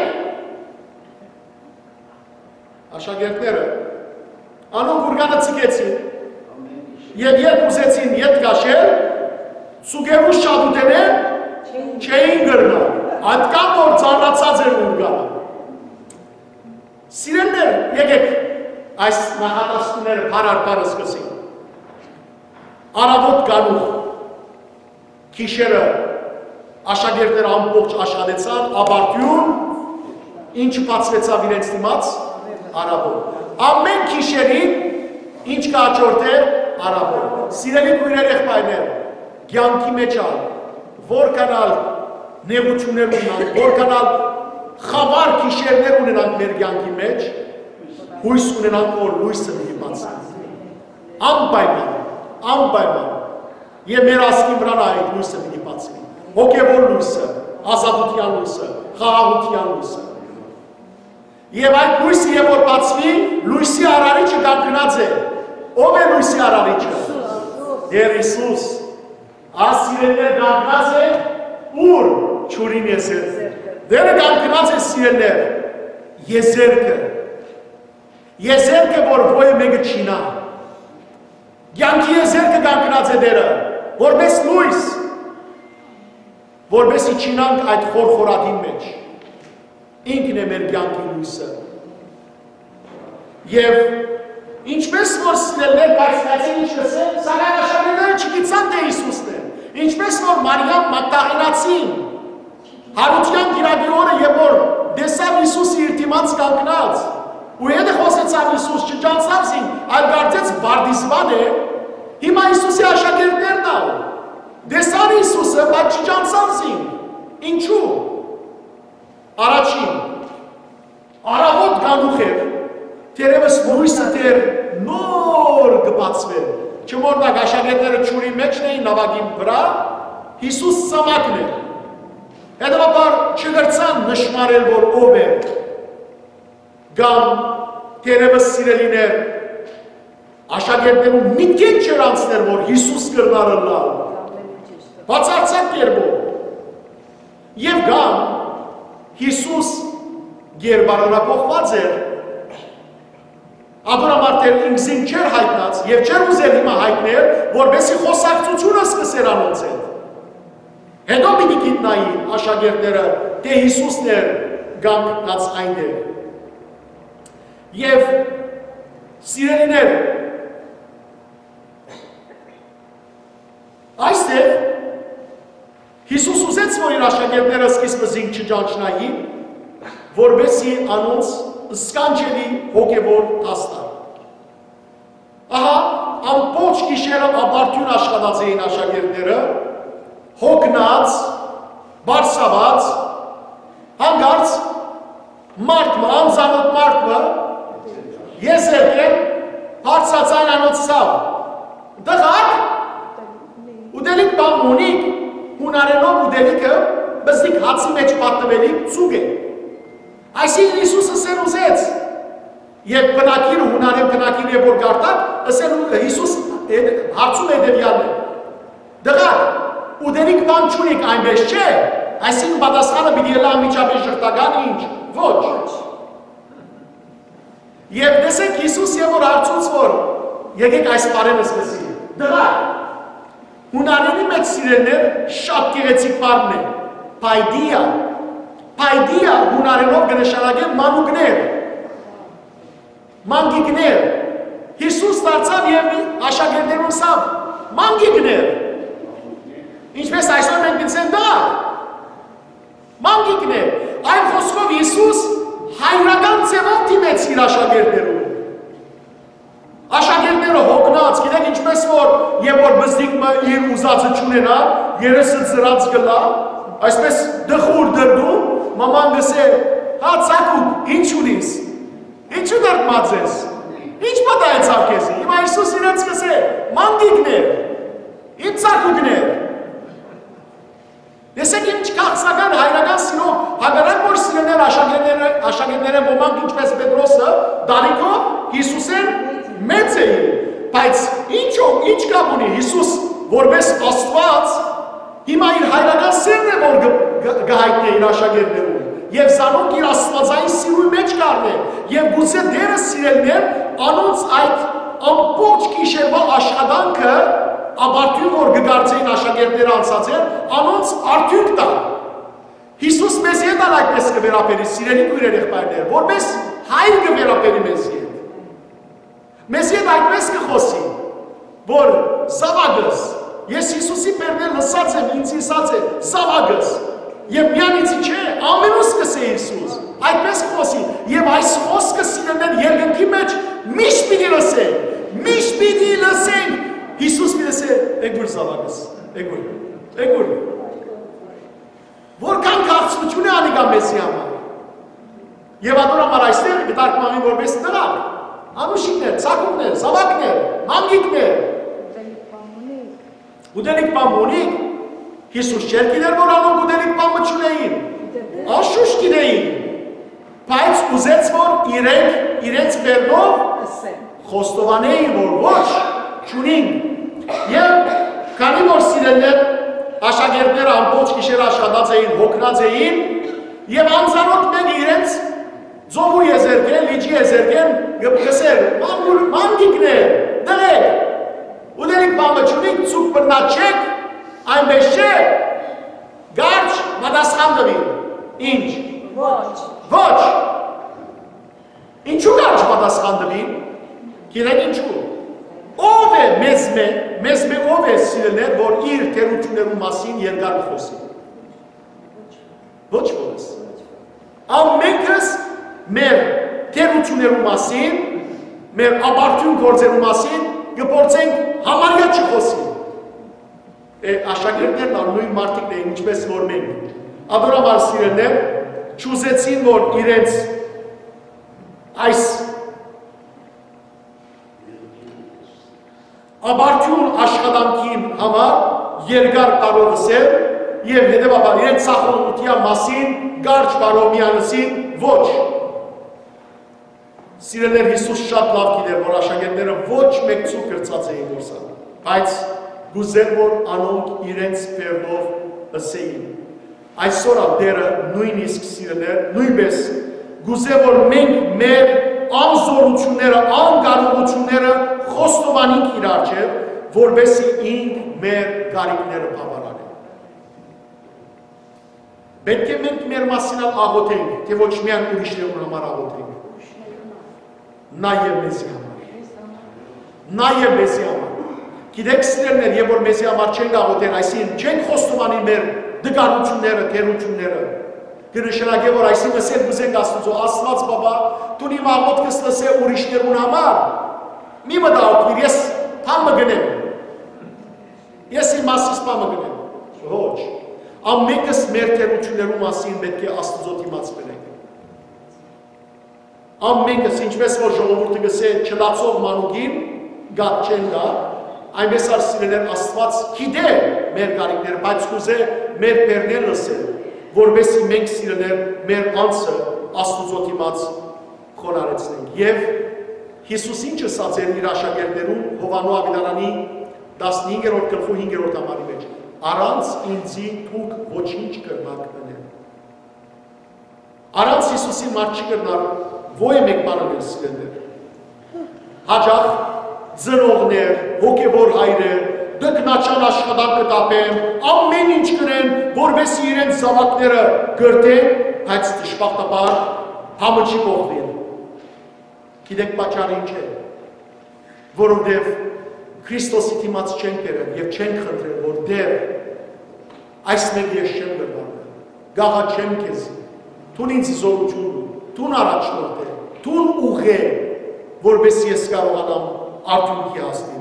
Speaker 1: Աշակերտները անոնք ուրգանը ցկեցին և երբ ուզեցին ետ կաշել, սուգերու շատուտենեն չէին գրնա, այդքան որ ծանրացած էր ուրգանը։ Սիրելներ, եկեք այս նախատասությունները պարար-պարը սկսին։ Առավոտ կանուխ, գիշերը աշակերտները ամբողջ աշխատեցան, աբարդյուն, ինչ բացվեցավ իրենց դիմաց, առավոտ։ Ամեն գիշերին ինչ կաճորդ է, առավոտ։ Սիրելի քույրեր եղբայրներ, կյանքի մեջ ալ, որքանալ նեղություններ ունենանք, որքանալ խավար գիշերներ ունենանք մեր կյանքի մեջ, հույս ունենանք, որ լույսը մի բացվի։ Անպայման, անպայման, և մեր ասկի վրան այդ լույսը մի բացվի։ Հոգևոր լույսը, ազատության լույսը, խաղաղության լույսը։ Եվ այդ լույսը երբ որ բացվի, լույսի արարիչը կանգնած է։ Ով է լույսի արարիչը։ Տեր Հիսուս։ Ասիրելներ կանգնած է, ուր ճուրին եզերքը։ Դերը կանգնած է սիրելներ, եզերքը։ Եզերքը, որ ոյ մեկը չինա։ Կյանքի եզերքը կանգնած է դերը, որպես լույս, որպեսզի չինանք այդ խորխորատին մեջ։ Ինքն է մեր կյանքի լույսը։ Եվ ինչպես որ սիրելներ բարձրացին ինչ կսեն, սակայն աշակերտները չգիտան թե Հիսուսն է։ Ինչպես որ Մարիամ Մագդաղենացին հարության գիրակի օրը երբ որ տեսավ Հիսուսը իր դիմաց կանգնած, ու հետը խոսեցավ Հիսուս չճանցավ զին, այլ կարծեց բարդիզված է, հիմա Հիսուսի աշակերտներն ալ, տեսան Հիսուսը, բայց չճանցավ զին, ինչու։ Առաջին, առավոտ կանուխ էր, թերևս լույսը դեռ նոր կբացվեր, չմոռնաք աշակերտները ճուրի մեջն էին նավակին վրա, Հիսուս ցամաքն էր։ Հետևաբար չգրցան նշմարել, որ ով է, կամ թերևս սիրելիներ, աշակերտներում միտքեն չեր անցներ, որ Հիսուս կրնարը լալ, բացարձակ կերպով, Եվ գամ Հիսուս գերբարարապոխված էր, ադորամարտեր ինքզին չեր հայտնած և չեր ուզեր հիմա հայտներ, որբեսի խոսակցությունը սկսեր անոնց հետ։ Հետո պիտի գիտնային աշակերտները, թե Հիսուսն էր գամքնած այնտեղ։ Եվ սիրելիներ, այստեղ Հիսուս ուզեց, որ իր աշակերտները սկիզբը զինք չճանչնային, որբեսի անոնց սկանչելի հոգևոր տաստար։ Ահա, ամբողջ գիշերը ապարդյուն աշխատած էին աշակերտները, հոգնած, բարսաված, հանգարց, մարդմը, անձանոտ մարդմը, ես երկեմ, հարցացայն անոց սավ, դղակ, ուդելիք բան մունիք, հունարենով ուդելիքը բզդիկ հացի մեջ պատտվելիք ծուգ է։ Այսինքն Հիսուսը սեր ուզեց, և բնակիրը, հունարեն բնակիրը է որ գարտակ, Հիսուս հարցում է դևյալն է։ Դղակ, ուդելիք բան չունիք այնպես չէ, այսինքն պատասխանը պիտի ելա անմիջապես ժխտական ինչ, ոչ։ Եվ տեսեք Հիսուս և որ հարցուց որ, եկեք այս պարենը սկսի, դղակ, հունարենի մեջ սիրելներ շատ գեղեցիկ պարն է, պայդիա, պայդիա հունարենով գնշանագեն մանուկներ, մանգիկներ, Հիսուս դարձավ և աշակերտներուն սավ, մանգիկներ, ինչպես այսօր մենք գնցեն դակ, մանգիկներ, այն խոսքով Հիսուս հայրական ծևով թիմեց իր աշակերտներուն, աշակերտները հոգնած, գիտեք ինչպես որ և որ բզդիկը իր ուզածը չունենա, երեսը ծրած գլա, այսպես դխուր դրդում, մաման գսե, հա ծակուկ, ինչ ունիս, ինչու դրդմած ես, ինչ պտա է ծակեզի, հիմա Հիսուս իրենց գսե, մանգիկներ, իմ ծակուկներ, Տեսեք ինչ քաղցական հայրական սիրով, հակառակ որ սիրելներ աշակերտները ոմանք ինչպես Պետրոսը, դարիքով Հիսուսեն մեծ էին, բայց ինչով, ինչ կապ ունի Հիսուս որպես Աստված, հիմա իր հայրական սերն է որ գահայտնի իր աշակերտներում, և զանոնք իր աստվածային սիրույի մեջ կառնե, և գուցե դերը սիրելներ անոնց այդ ամբողջ գիշերվա աշխատանքը ապարդյուն որ գգարձեին աշակերտները անցած են, անոնց արդյունք տա։ Հիսուս մեզ ետ ալ այդպես կվերապերի, սիրելի կույր երեխբայրներ, որպես հայր կվերապերի մեզ ետ։ Մեզ ետ այդպես կխոսի, որ զավագս, ես Հիսուսի պերներ լսած եմ, ինձ իսած է, զավագս, և միանիցի չէ, ամենուս կսե Հիսուս, այդպես խոսի, և այս խոսքը սիրելներ երկնքի մեջ միշտ պիտի լսենք, միշտ պիտի լսենք, Հիսուս մի դեսե, էգուր զավագս, էգուր, էգուր, որքան կարծություն է անիգա մեզի համար, և ադոր համար այստեղ գտարկ մամին որպես տրակ, անուշիկներ, ծակուկներ, զավակներ, մանգիկներ, ուդելիք պամոնիկ, Հիսուս չեր գիներ, որ անոնք ուդելիք պամը չունեին, անշուշ գինեին, բայց ուզեց, որ իրենք, իրենց բերնով խոստովանեին, որ ոչ, չունին, և քանի որ սիրելներ աշակերտները ամբողջ գիշեր աշխատած էին, հոգնած էին, և անձանոտ մեկ իրենց ձողու եզերքեն, լիջի եզերքեն, գսեր, մանգիկներ, դղեք, ուդելիք բամը չունիք, ծուկ բրնատ չեք, այնպես չէ, գարջ մատասխան դվին, ինչ, ոչ, ինչու գարջ մատասխան դվին, գիրեք ինչու, ով է մեզ մե, մեզ մե ով է սիրելներ, որ իր թերություններու մասին երկար խոսի, ոչ որս, ամենքս մեր թերություններու մասին, մեր ապարդյուն գործերու մասին, գպործենք համարյա չխոսի, աշակերտներն ան նույն մարդիկն էին, ինչպես որ մենք, ադորամար սիրելներ, չուզեցին, որ իրենց այս ապարդյուն աշխատանքին համար երկար կարող վսեր և հետևաբար իրենց սախոնության մասին գարջ կարող միանսին ոչ։ Սիրելներ Հիսուս շատ լավ գիտեր, որ աշակերտները ոչ մեկ ծուկ գրծած էին որսան, բայց գուզեր որ անոնք իրենց բերնով ըսեին։ Այսօր դերը նույնիսկ սիրելիներ, նույնպես գուզե որ մենք մեր անզորությունները, անկարողությունները խոստովանենք իր առջև, որովհետեւ ինք մեր գարիկները բավարարեն։ Պետք է մենք մեր մասին աղոթենք, թե ոչ միայն ուրիշների համար աղոթենք, նաև մեզի համար։ Նաև մեզի համար։ Գիտեք սիրելիներ, երբ որ մեզի համար չենք աղոթել, այսինքն չենք խոստովանի մեր դգարությունները, թերությունները, կնշանակե որ այսինքն ասել գուզենք Աստծո, Աստված բաբա, դու իմ աղոթքս լսել ուրիշներուն համար, մի մտահոգվիր, ես փամը գնեմ, ես իմ մասից փամը գնեմ, ոչ, ամենքս մեր թերություններու մասին պետք է Աստծո դիմացվել ենք, ամենքս ինչպես որ ժողովուրդը գսե չլացող մանուկին, գատ չեն գա, այնպես արսիներ Աստված գիտե մեր գարիկները, բայց կուզե մեր բերնել լսել, որովհետեւ մենք սիրելիներ մեր անձը Աստծո դիմաց խոնարհեցնենք։ Եվ Հիսուս ինչ ասաց էր իր աշակերտներուն Հովանու Ավետարանի տասնհինգերորդ գլխու հինգերորդ համարի մեջ. առանց ինձի դուք ոչինչ կրնակ մնալ։ Առանց Հիսուսի մարդ չի կրնալ ո՞յ մեկ բանը մեր սիրելիներ։ Հաջող ծնողներ, հոգևոր հայրեր, դգնաչան աշխատանք կտապեն, ամեն ինչ կրեն, որովհետեւ իրենց զավակները գրտեն, բայց դժբախտաբար համը չի կողմին։ Գիտեք պատճառը ինչ է, որովհետեւ Քրիստոսի դիմաց չեն կերել եւ չեն խնդրել, որ դեր այս մեկ ես չեմ գրվել, գաղա չեմ քեզ, տուն ինձ զորություն, տուն առաջնորդ, տուն ուղե, որովհետեւ ես կարողանամ արդյունքի հասնել։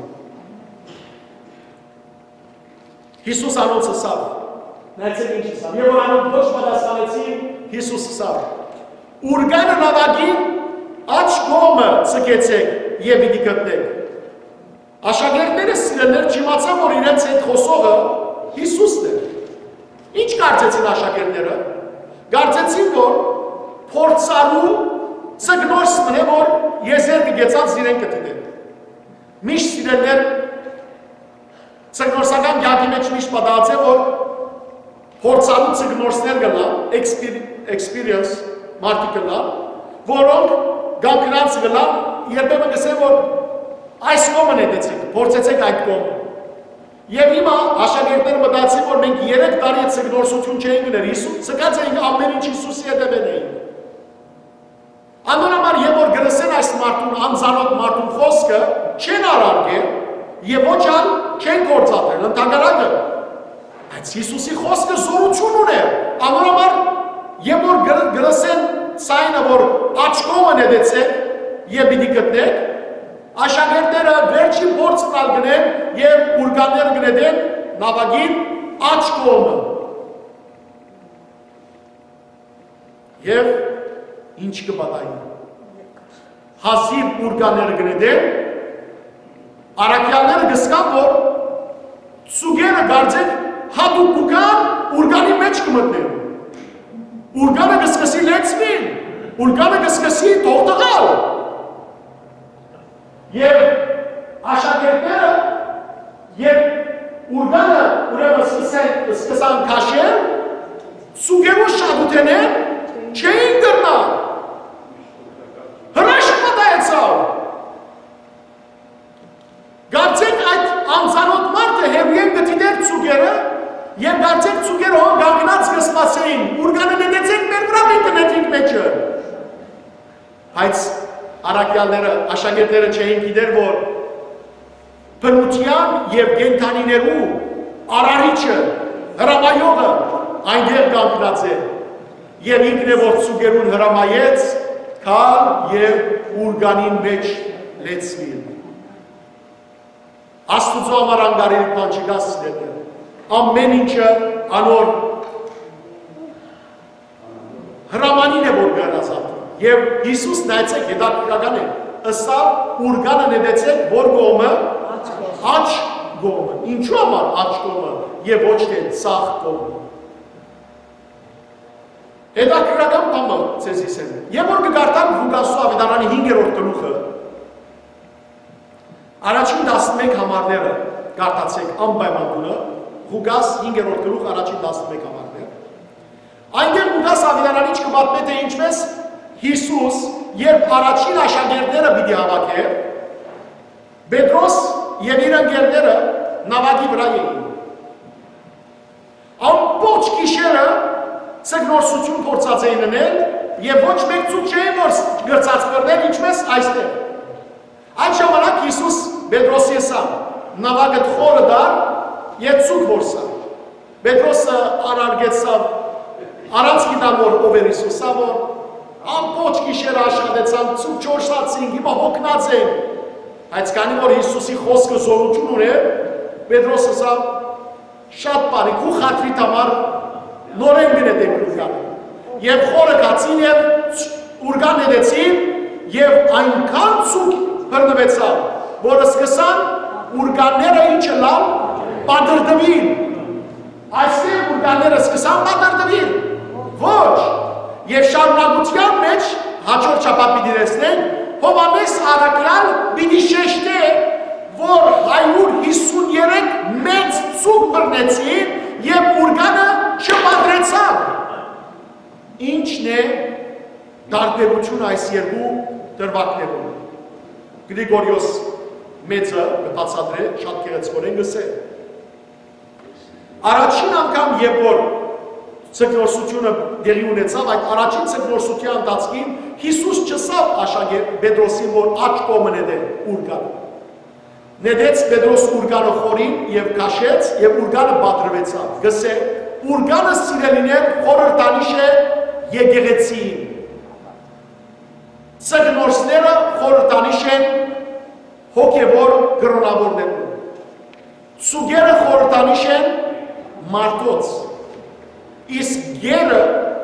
Speaker 1: Հիսուս անոնց ասավ, նայեցեք ինչ ասավ, եւ որ անոնք ոչ պատասխանեցին, Հիսուս ասավ. Ուրգանը նավագին աջ կողմը ցկեցեք եւ պիտի գտնեք։ Աշակերտները սիրելիներ չիմացան, որ իրենց հետ խոսողը Հիսուսն է։ Ինչ կարծեցին աշակերտները։ Կարծեցին, որ փորձարու ցգնորս մնե, որ եզեր կգեցած իրեն կտինեն։ Միշտ սիրելիներ ցգնորսական գյակի մեջ միշտ պատահած է, որ փորձարու ցգնորսներ գլա, experience մարդիկ գլա, որոնք գանքրանց գլա, երբեմն գսեն, որ այս կողմն է դեցեք, փորձեցեք այդ կողմը։ Եվ հիմա աշակերտները մտածին, որ մենք երեք տարի այդ ցգնորսություն չէին գներ, Հիսուս ցկած էինք ամեն ինչ Հիսուսի հետևեն էին։ Անոնամար երբ որ գրսեն այս մարդուն, անձանոտ մարդուն խոսքը, չեն արարգել եւ ոչ ալ չեն գործադրել ընդհանրակը։ Բայց Հիսուսի խոսքը զորություն ունի։ Անոնամար երբ որ գրսեն ցայնը, որ աչքովն է դեցեք եւ պիտի գտնեք, աշակերտները վերջին փորձ տալ գնեն եւ ուրգաններ գնեն նավագին աչքովը։ Եվ ինչ կպատահի։ Հազիվ ուրգանները գնեն, արաքյալները գսկան, որ ծուգերը գարձեք հատուկ կուկան ուրգանի մեջ կմտնեն։ Ուրգանը գսկսի լեցվին, ուրգանը գսկսի թողտղալ։ Եվ աշակերտները և ուրգանը ուրեմն սկսան կաշել, ծուգերու շագութենեն չէին գրնա։ Հրաշք մտայեցավ։ Գարձեք այդ անձանոտ մարդը հերույեն գտիներ ծուգերը և գարձեք ծուգերը հոն գանգնած գսպասեին, ուրգանը նետեցեք մեր վրա մենք նետինք մեջը։ Բայց արաքյալները, աշակերտները չէին գիտեր, որ բնության և կենդանիներու արարիչը, հրամայողը այնտեղ կանգնած է և ինքն է, որ ծուգերուն հրամայեց, կալ և ուրգանին մեջ լեցվին։ Աստուծո համար անգարելի բան չկա սիրելիներ։ Ամեն ինչը անոր հրամանին է, որ գարազատ։ Եվ Հիսուս նայեցեք հետաքրքրական է, ըսավ ուրգանը նետեցեք, որ կողմը աջ կողմը։ Ինչու համար աջ կողմը եւ ոչ թե ցախ կողմը։ Հետաքրքրական բանը ցեզիս է։ Եվ որ կգարտան Ղուկասու ավետարանի հինգերորդ գլուխը, առաջին տասնմեկ համարները գարտացեք անպայման դուրը, Ղուկաս հինգերորդ գլուխ առաջին տասնմեկ համարներ։ Այնտեղ Ուդաս Ավետարանիչ կպատմի թե ինչպես Հիսուս երբ առաջին աշակերտները պիտի հավաքեր, Պետրոս եւ իր ընկերները նավակի վրա էին։ Ամբողջ գիշերը ցգնորսություն փորձած էին անել եւ ոչ մեկ ցույց չէին որ գրծած կրնել ինչպես այստեղ։ Այդ ժամանակ Հիսուս Պետրոսի ասավ. նավակը խորը դար եւ ցույց որսա։ Պետրոսը արարգեցավ առանց գիտան որ ով էր Հիսուսը որ ամբողջ գիշերը աշխատեցան ցույց չորսացին հիմա հոգնած են։ Բայց քանի որ Հիսուսի խոսքը զորություն ուներ, Պետրոսը ասավ շատ բարի քու խաթրի համար նորեն գնե դեպրուգան։ Եվ խորը կացին եւ ուրգան ներեցին եւ այնքան ցույց բռնվեցավ, որ սկսան ուրգանները ինչը լավ պատրդվին։ Այսինքն ուրգանները սկսան պատրդվին։ Ոչ։ Եվ շարունակության մեջ հաջորդ շաբաթ պիտի դեսնենք Հովհաննես առաքյալ պիտի շեշտե, որ հայր հիսուներեք մեծ ցույց բռնեցին եւ ուրգանը չպատրեցավ։ Ինչն է տարբերությունը այս երկու դրվագներում։ Գրիգորիոս մեծը կբացատրե շատ գեղեցկորեն գսե։ Առաջին անգամ երբ որ ցգնորսությունը դերի ունեցավ, այդ առաջին ցգնորսության ընթացքին Հիսուս չսավ աշակերտ Պետրոսին, որ աջ կողմն է ուրգանը։ Նետեց Պետրոս ուրգանը խորին եւ քաշեց եւ ուրգանը պատրվեցավ։ Գսե ուրգանը սիրելիներ խորհրդանիշ է եկեղեցին։ Ցգնորսները խորհրդանիշ են հոգևոր կրոնավորներու։ Ցուգերը խորհրդանիշ են մարդոց։ Իսկ գերը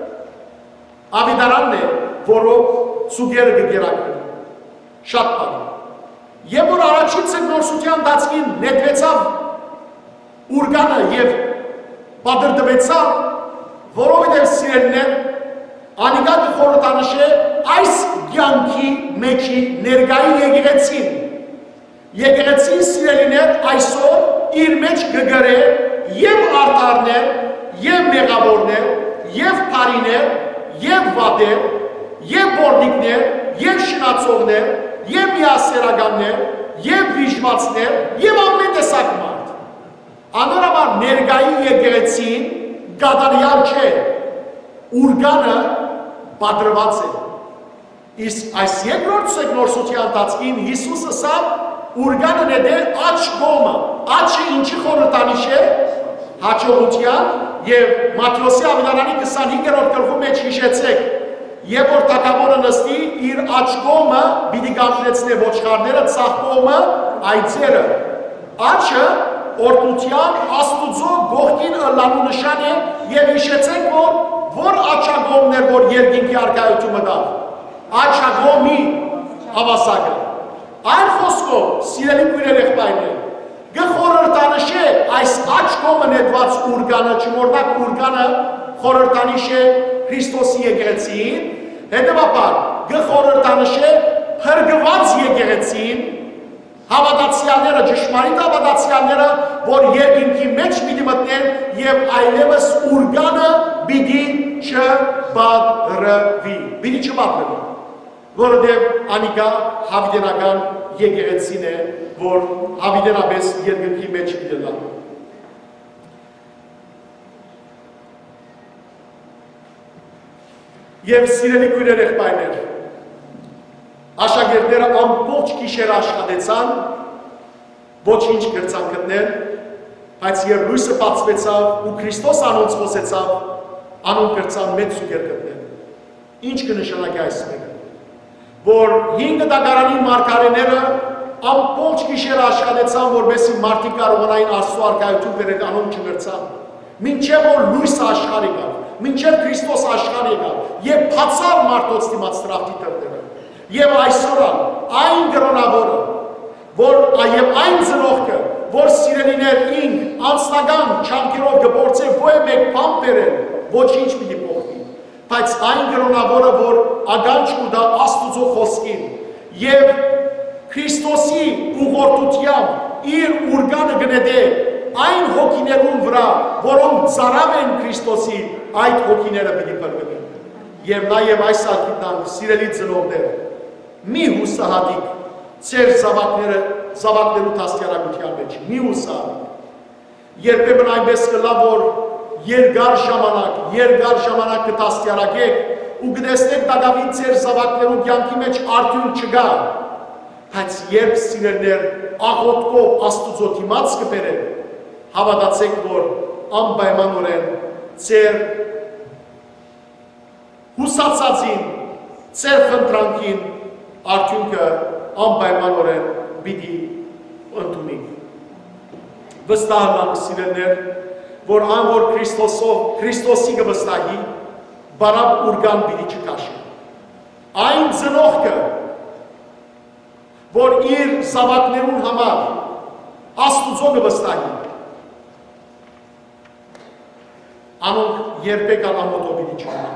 Speaker 1: ավետարանն է, որով ցուգերը կգերակրի։ Շատ բան։ Եվ որ առաջին ցգնորսության ընթացքին նետվեցավ ուրգանը եւ պատրդվեցավ, որովհետեւ սիրելիներ անիկա խորհրդանիշ է այս կյանքի մեջի ներկայի եկեղեցին։ Եկեղեցին սիրելիներ այսօր իր մեջ կգրե եւ արտարներ, եւ մեղավորներ, եւ բարիներ, եւ վատեր, եւ բորնիկներ, եւ շնացողներ, եւ միասերականներ, եւ վիժվածներ, եւ ամեն տեսակ մարդ։ Անորոշ ներկայի եկեղեցին գադարյալ չէ, ուրգանը պատրված է։ Իսկ այս երկրորդ ցգնորսության ընթացքին Հիսուսը սա ուրգանը նետե աջ կողմը, աջը ինչի խորհրդանիշ է, հաջողության եւ Մատթեոսի ավետարանի քսանհինգերորդ գլխում մեջ հիշեցեք, եւ որ թագավորը նստի իր աջ կողմը պիտի կանգնեցնե ոչխարները, ցախ կողմը այծերը։ Աջը օրդության Աստուծո գողքին ըլլանու նշան է եւ հիշեցեք որ որ աչագոմներ որ երկինքի արքայությունը դա աչագոմի հավասարը այլ խոսքով սիրելի քույրեր եղբայրներ գխորհրդանիշ է այս աչկոմը նետված ուրգանը չմորնակ ուրգանը խորհրդանիշ է Քրիստոսի եկեղեցին հետևաբար գխորհրդանիշ է փրկված եկեղեցին հավատացյալները ճշմարիտ հավատացյալները որ երկինքի մեջ պիտի մտնեն եւ այլևս ուրգանը պիտի չբադրվի պիտի չբադրվի որովհետեւ անիկա հավիտենական եկեղեցին է որ հավիտենապես երկինքի մեջ պիտի լա եւ սիրելի քույրեր եղբայրներ աշակերտները ամբողջ գիշեր աշխատեցան, ոչինչ գրցան գտնել, բայց երբ լույսը բացվեցավ ու Քրիստոս անոնց խոսեցավ, անոնք գրցան մեծ սուգեր գտնել։ Ինչ կնշանակի այս մեկը, որ հինգ դագարանի մարգարեները ամբողջ գիշեր աշխատեցան, որպեսզի մարդիկ կարողանային Աստծո արքայություն բերել, անոնք չգրցան։ Մինչև որ լույսը աշխարհ եկավ, մինչև Քրիստոս աշխարհ եկավ եւ բացավ մարդոց դիմաց տրախտի դռները։ Եվ այսօր այն գրոնավորը, որ եւ այն ծնողքը, որ սիրելիներ ինք անձնական չամքերով կփորձե ոչ մեկ բան բերել, ոչինչ պիտի փոխվի, բայց այն գրոնավորը, որ ագանջ կուտա Աստուծո խոսքին եւ Քրիստոսի ուղղորդությամբ իր ուրգանը գնեդե այն հոգիներուն վրա, որոնք ծարավ են Քրիստոսի այդ հոգիները պիտի բրգնին։ Եվ նաև այս ալքիտնանք սիրելի ծնողներ, մի հուսահատիկ ծեր զավակները, զավակներու տաստիարակության մեջ, մի հուսահատիկ։ Երբեմն այնպես կլա, որ երկար ժամանակ, երկար ժամանակ կտաստիարակեք ու կտեսնեք դակավին ծեր զավակներու կյանքի մեջ արդյուն չգա, բայց երբ սիրելներ աղոթքով Աստուծո դիմաց կբերեք, հավատացեք, որ անպայմանորեն ծեր հուսացածին, ծեր խնդրանքին արդյունքը անպայմանորեն պիտի ընդունենք։ Վստահանանք սիրելներ, որ ան որ Քրիստոսով, Քրիստոսի կվստահի, բարապ ուրգան պիտի չքաշի։ Այն ծնողքը, որ իր զավակներուն համար Աստուծո կվստահի, անոնք երբեք անամոթով պիտի չանան։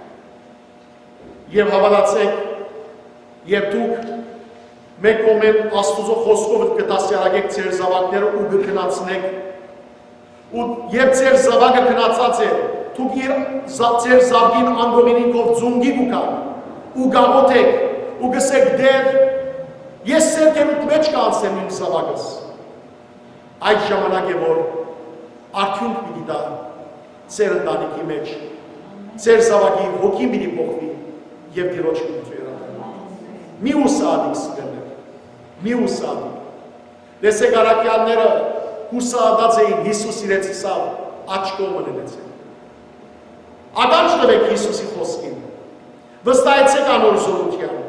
Speaker 1: Եվ հավատացեք, երբ դուք մեկ կողմեն Աստուծո խոսքով կտասյարակեք ձեր զավակները ու կքնացնեք, ու երբ ձեր զավակը քնացած է, դուք ձեր զավգին անգոմինինքով ձունգի կուկան ու գաղոթեք ու գսեք դեր, ես սերկերուտ մեջ կանցեմ իմ զավակս, այդ ժամանակ է, որ արդյունք պիտի դա ձեր ընտանիքի մեջ, ձեր զավակի հոգին պիտի փոխվի և Տիրոջ պիտի վերադառնա։ Մի հուսահատիկ սիրելիներ, մի հուսահատիկ։ Լսեք առաքյալները հուսահատած էին Հիսուս իրենց սավ աջ կողմը նետեցին։ Ականջ տվեք Հիսուսի խոսքին, վստահեցեք անոր զորությանը,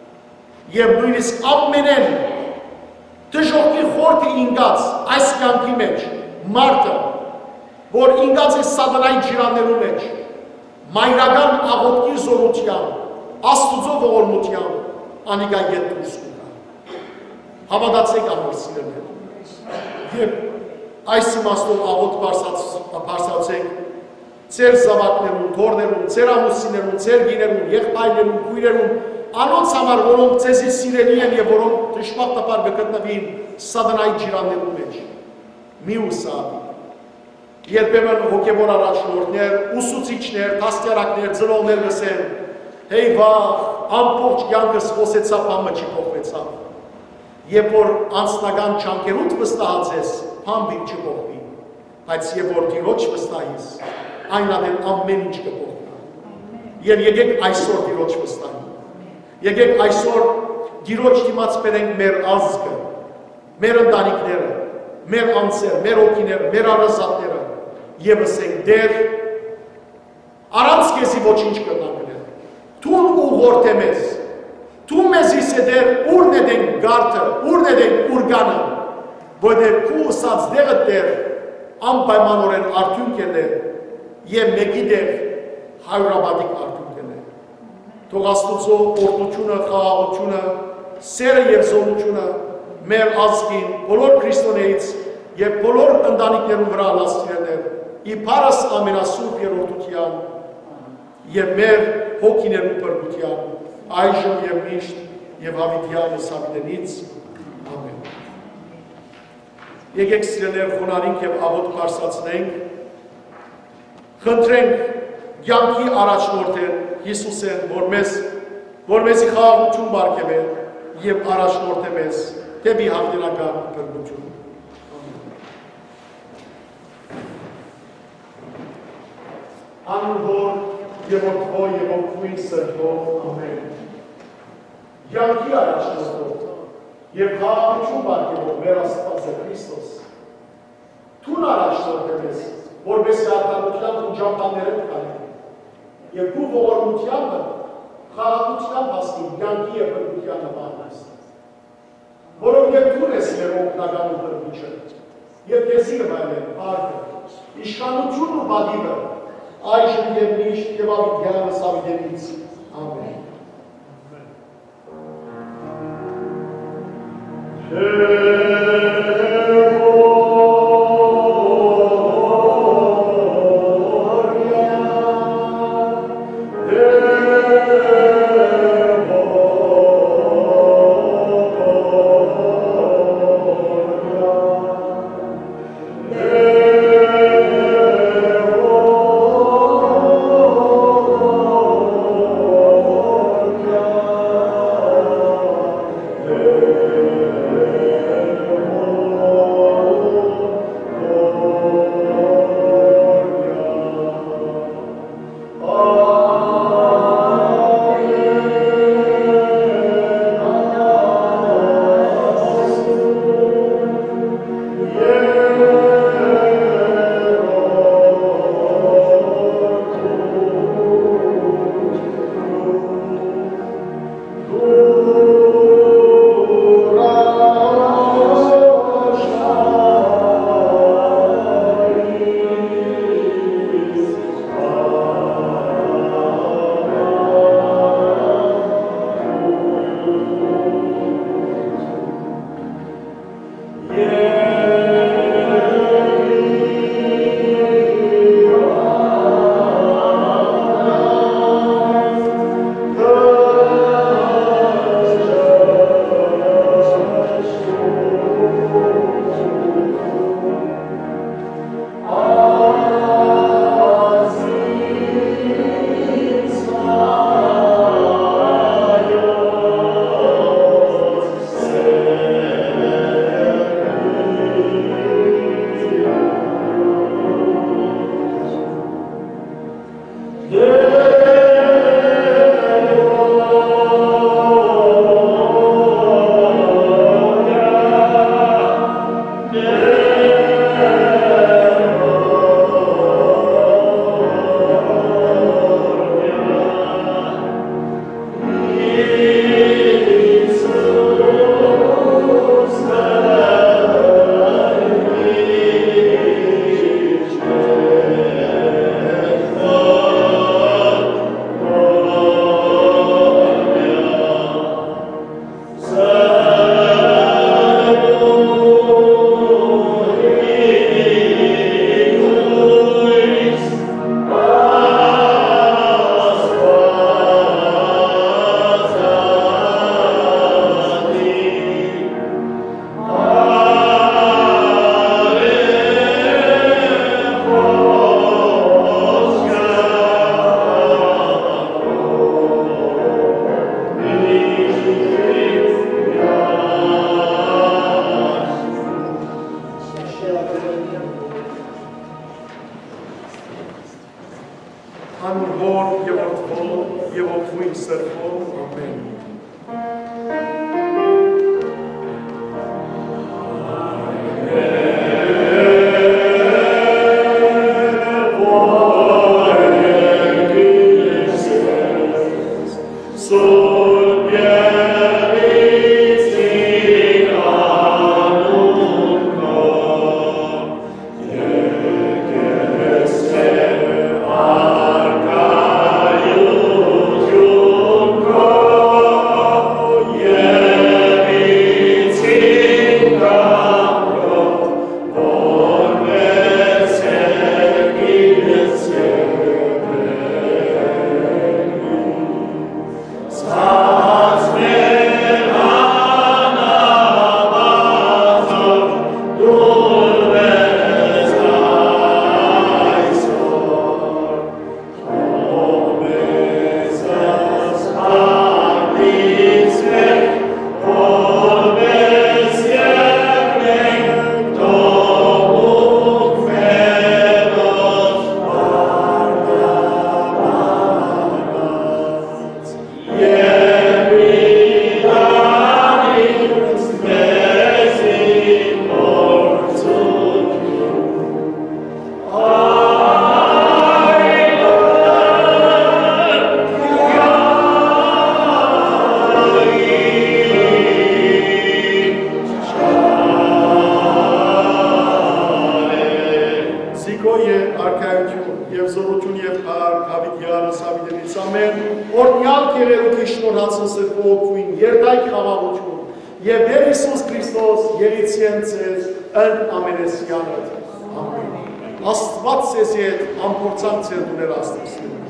Speaker 1: և նույնիսկ ամենեն դժոխքի խորքը ինգած այս կյանքի մեջ մարդը, որ ինգած է սատանայի ջիրաններու մեջ, մայրական աղոթքի զորությամբ, Աստուծո ողորմությամբ անիկա ետ դուրս կգա։ Հավատացեք անոր սիրելիներ։ Եվ այս իմաստով աղոթք բարձրացեք ձեր զավակներուն, թորներուն, ձեր ամուսիններուն, ձեր գիներուն, եղբայրներուն, քույրերուն, անոնց համար, որոնք ձեզի սիրելի են և որոնք դժբախտաբար կգտնվին սատանայի ջիրաններու մեջ։ Մի հուսահատիկ։ Երբեմն հոգևոր առաջնորդներ, ուսուցիչներ, դաստիարակներ, ծնողներ լսեն, հեյ վաղ, ամբողջ կյանքս խոսեցավ, բամը չի փոխվեցավ։ Երբ որ անձնական չանկերուտ վստահած ես, բամբիկ չփոխվի, բայց երբ որ Տիրոջ վստահիս, այն ադեն ամեն ինչ կփոխվի։ Եվ եկեք այսօր Տիրոջ վստահի։ Եկեք այսօր Տիրոջ դիմաց բերենք մեր ազգը, մեր ընտանիքները, մեր անձերը, մեր հոգիները, մեր առազատները և ասենք դեր, առանց քեզի ոչինչ կրնա գնել, թուն ուղորդ է մեզ, թու մեզիս է դեր ուրն է դենք գարդը, ուրն է դենք ուրգանը, որդեր քու ուսած դեղը դեր անպայմանորեն արդյունք է դեր և մեկի դեր հայրաբադիկ արդյունք է դեր։ Թող Աստուծո օրդությունը, խաղաղությունը, սերը և զորությունը մեր ազգին, բոլոր քրիստոնեից և բոլոր ընտանիքներուն վրա լասիրներ, իբարս ամենասուրբ երորդության և մեր հոգիներու պրգության, այժմ և միշտ և հավիտյան սավիտենից, ամեն։ Եկեք սիրելներ խոնարհենք և աղոթք բարձրացնենք, խնդրենք կյանքի առաջնորդեն Հիսուսեն, որ մեզ, որ մեզի խաղաղություն բարգեւե և առաջնորդ է մեզ, դեպի հավիտենական փրկություն։ Անուր և որդվո և որդվույն սրտով, ամեն։ Կյանքի առաջնորդով և խաղաղություն բարգեւով մեր Աստված է Քրիստոս։ Թուն առաջնորդ է մեզ, որպեսզի արտադրությամբ ու ճամփաները կկանենք և քու ողորմությանը խաղաղությամբ հասնի կյանքի և փրկության նպատակը։ Որովհետև դու ես մեր օգնական ու փրկիչը, և քեզի կվայելեն փառքը, իշխանությունն ու բադիվը, այժմ և միշտ և հավիտյան սավիտենից, ամեն։
Speaker 2: Oh
Speaker 1: Անոր հոր եւ որդվո եւ ոգին սրբո ամեն Աստված ձեզ հետ ամփորձանք ձեր դուներ աստծո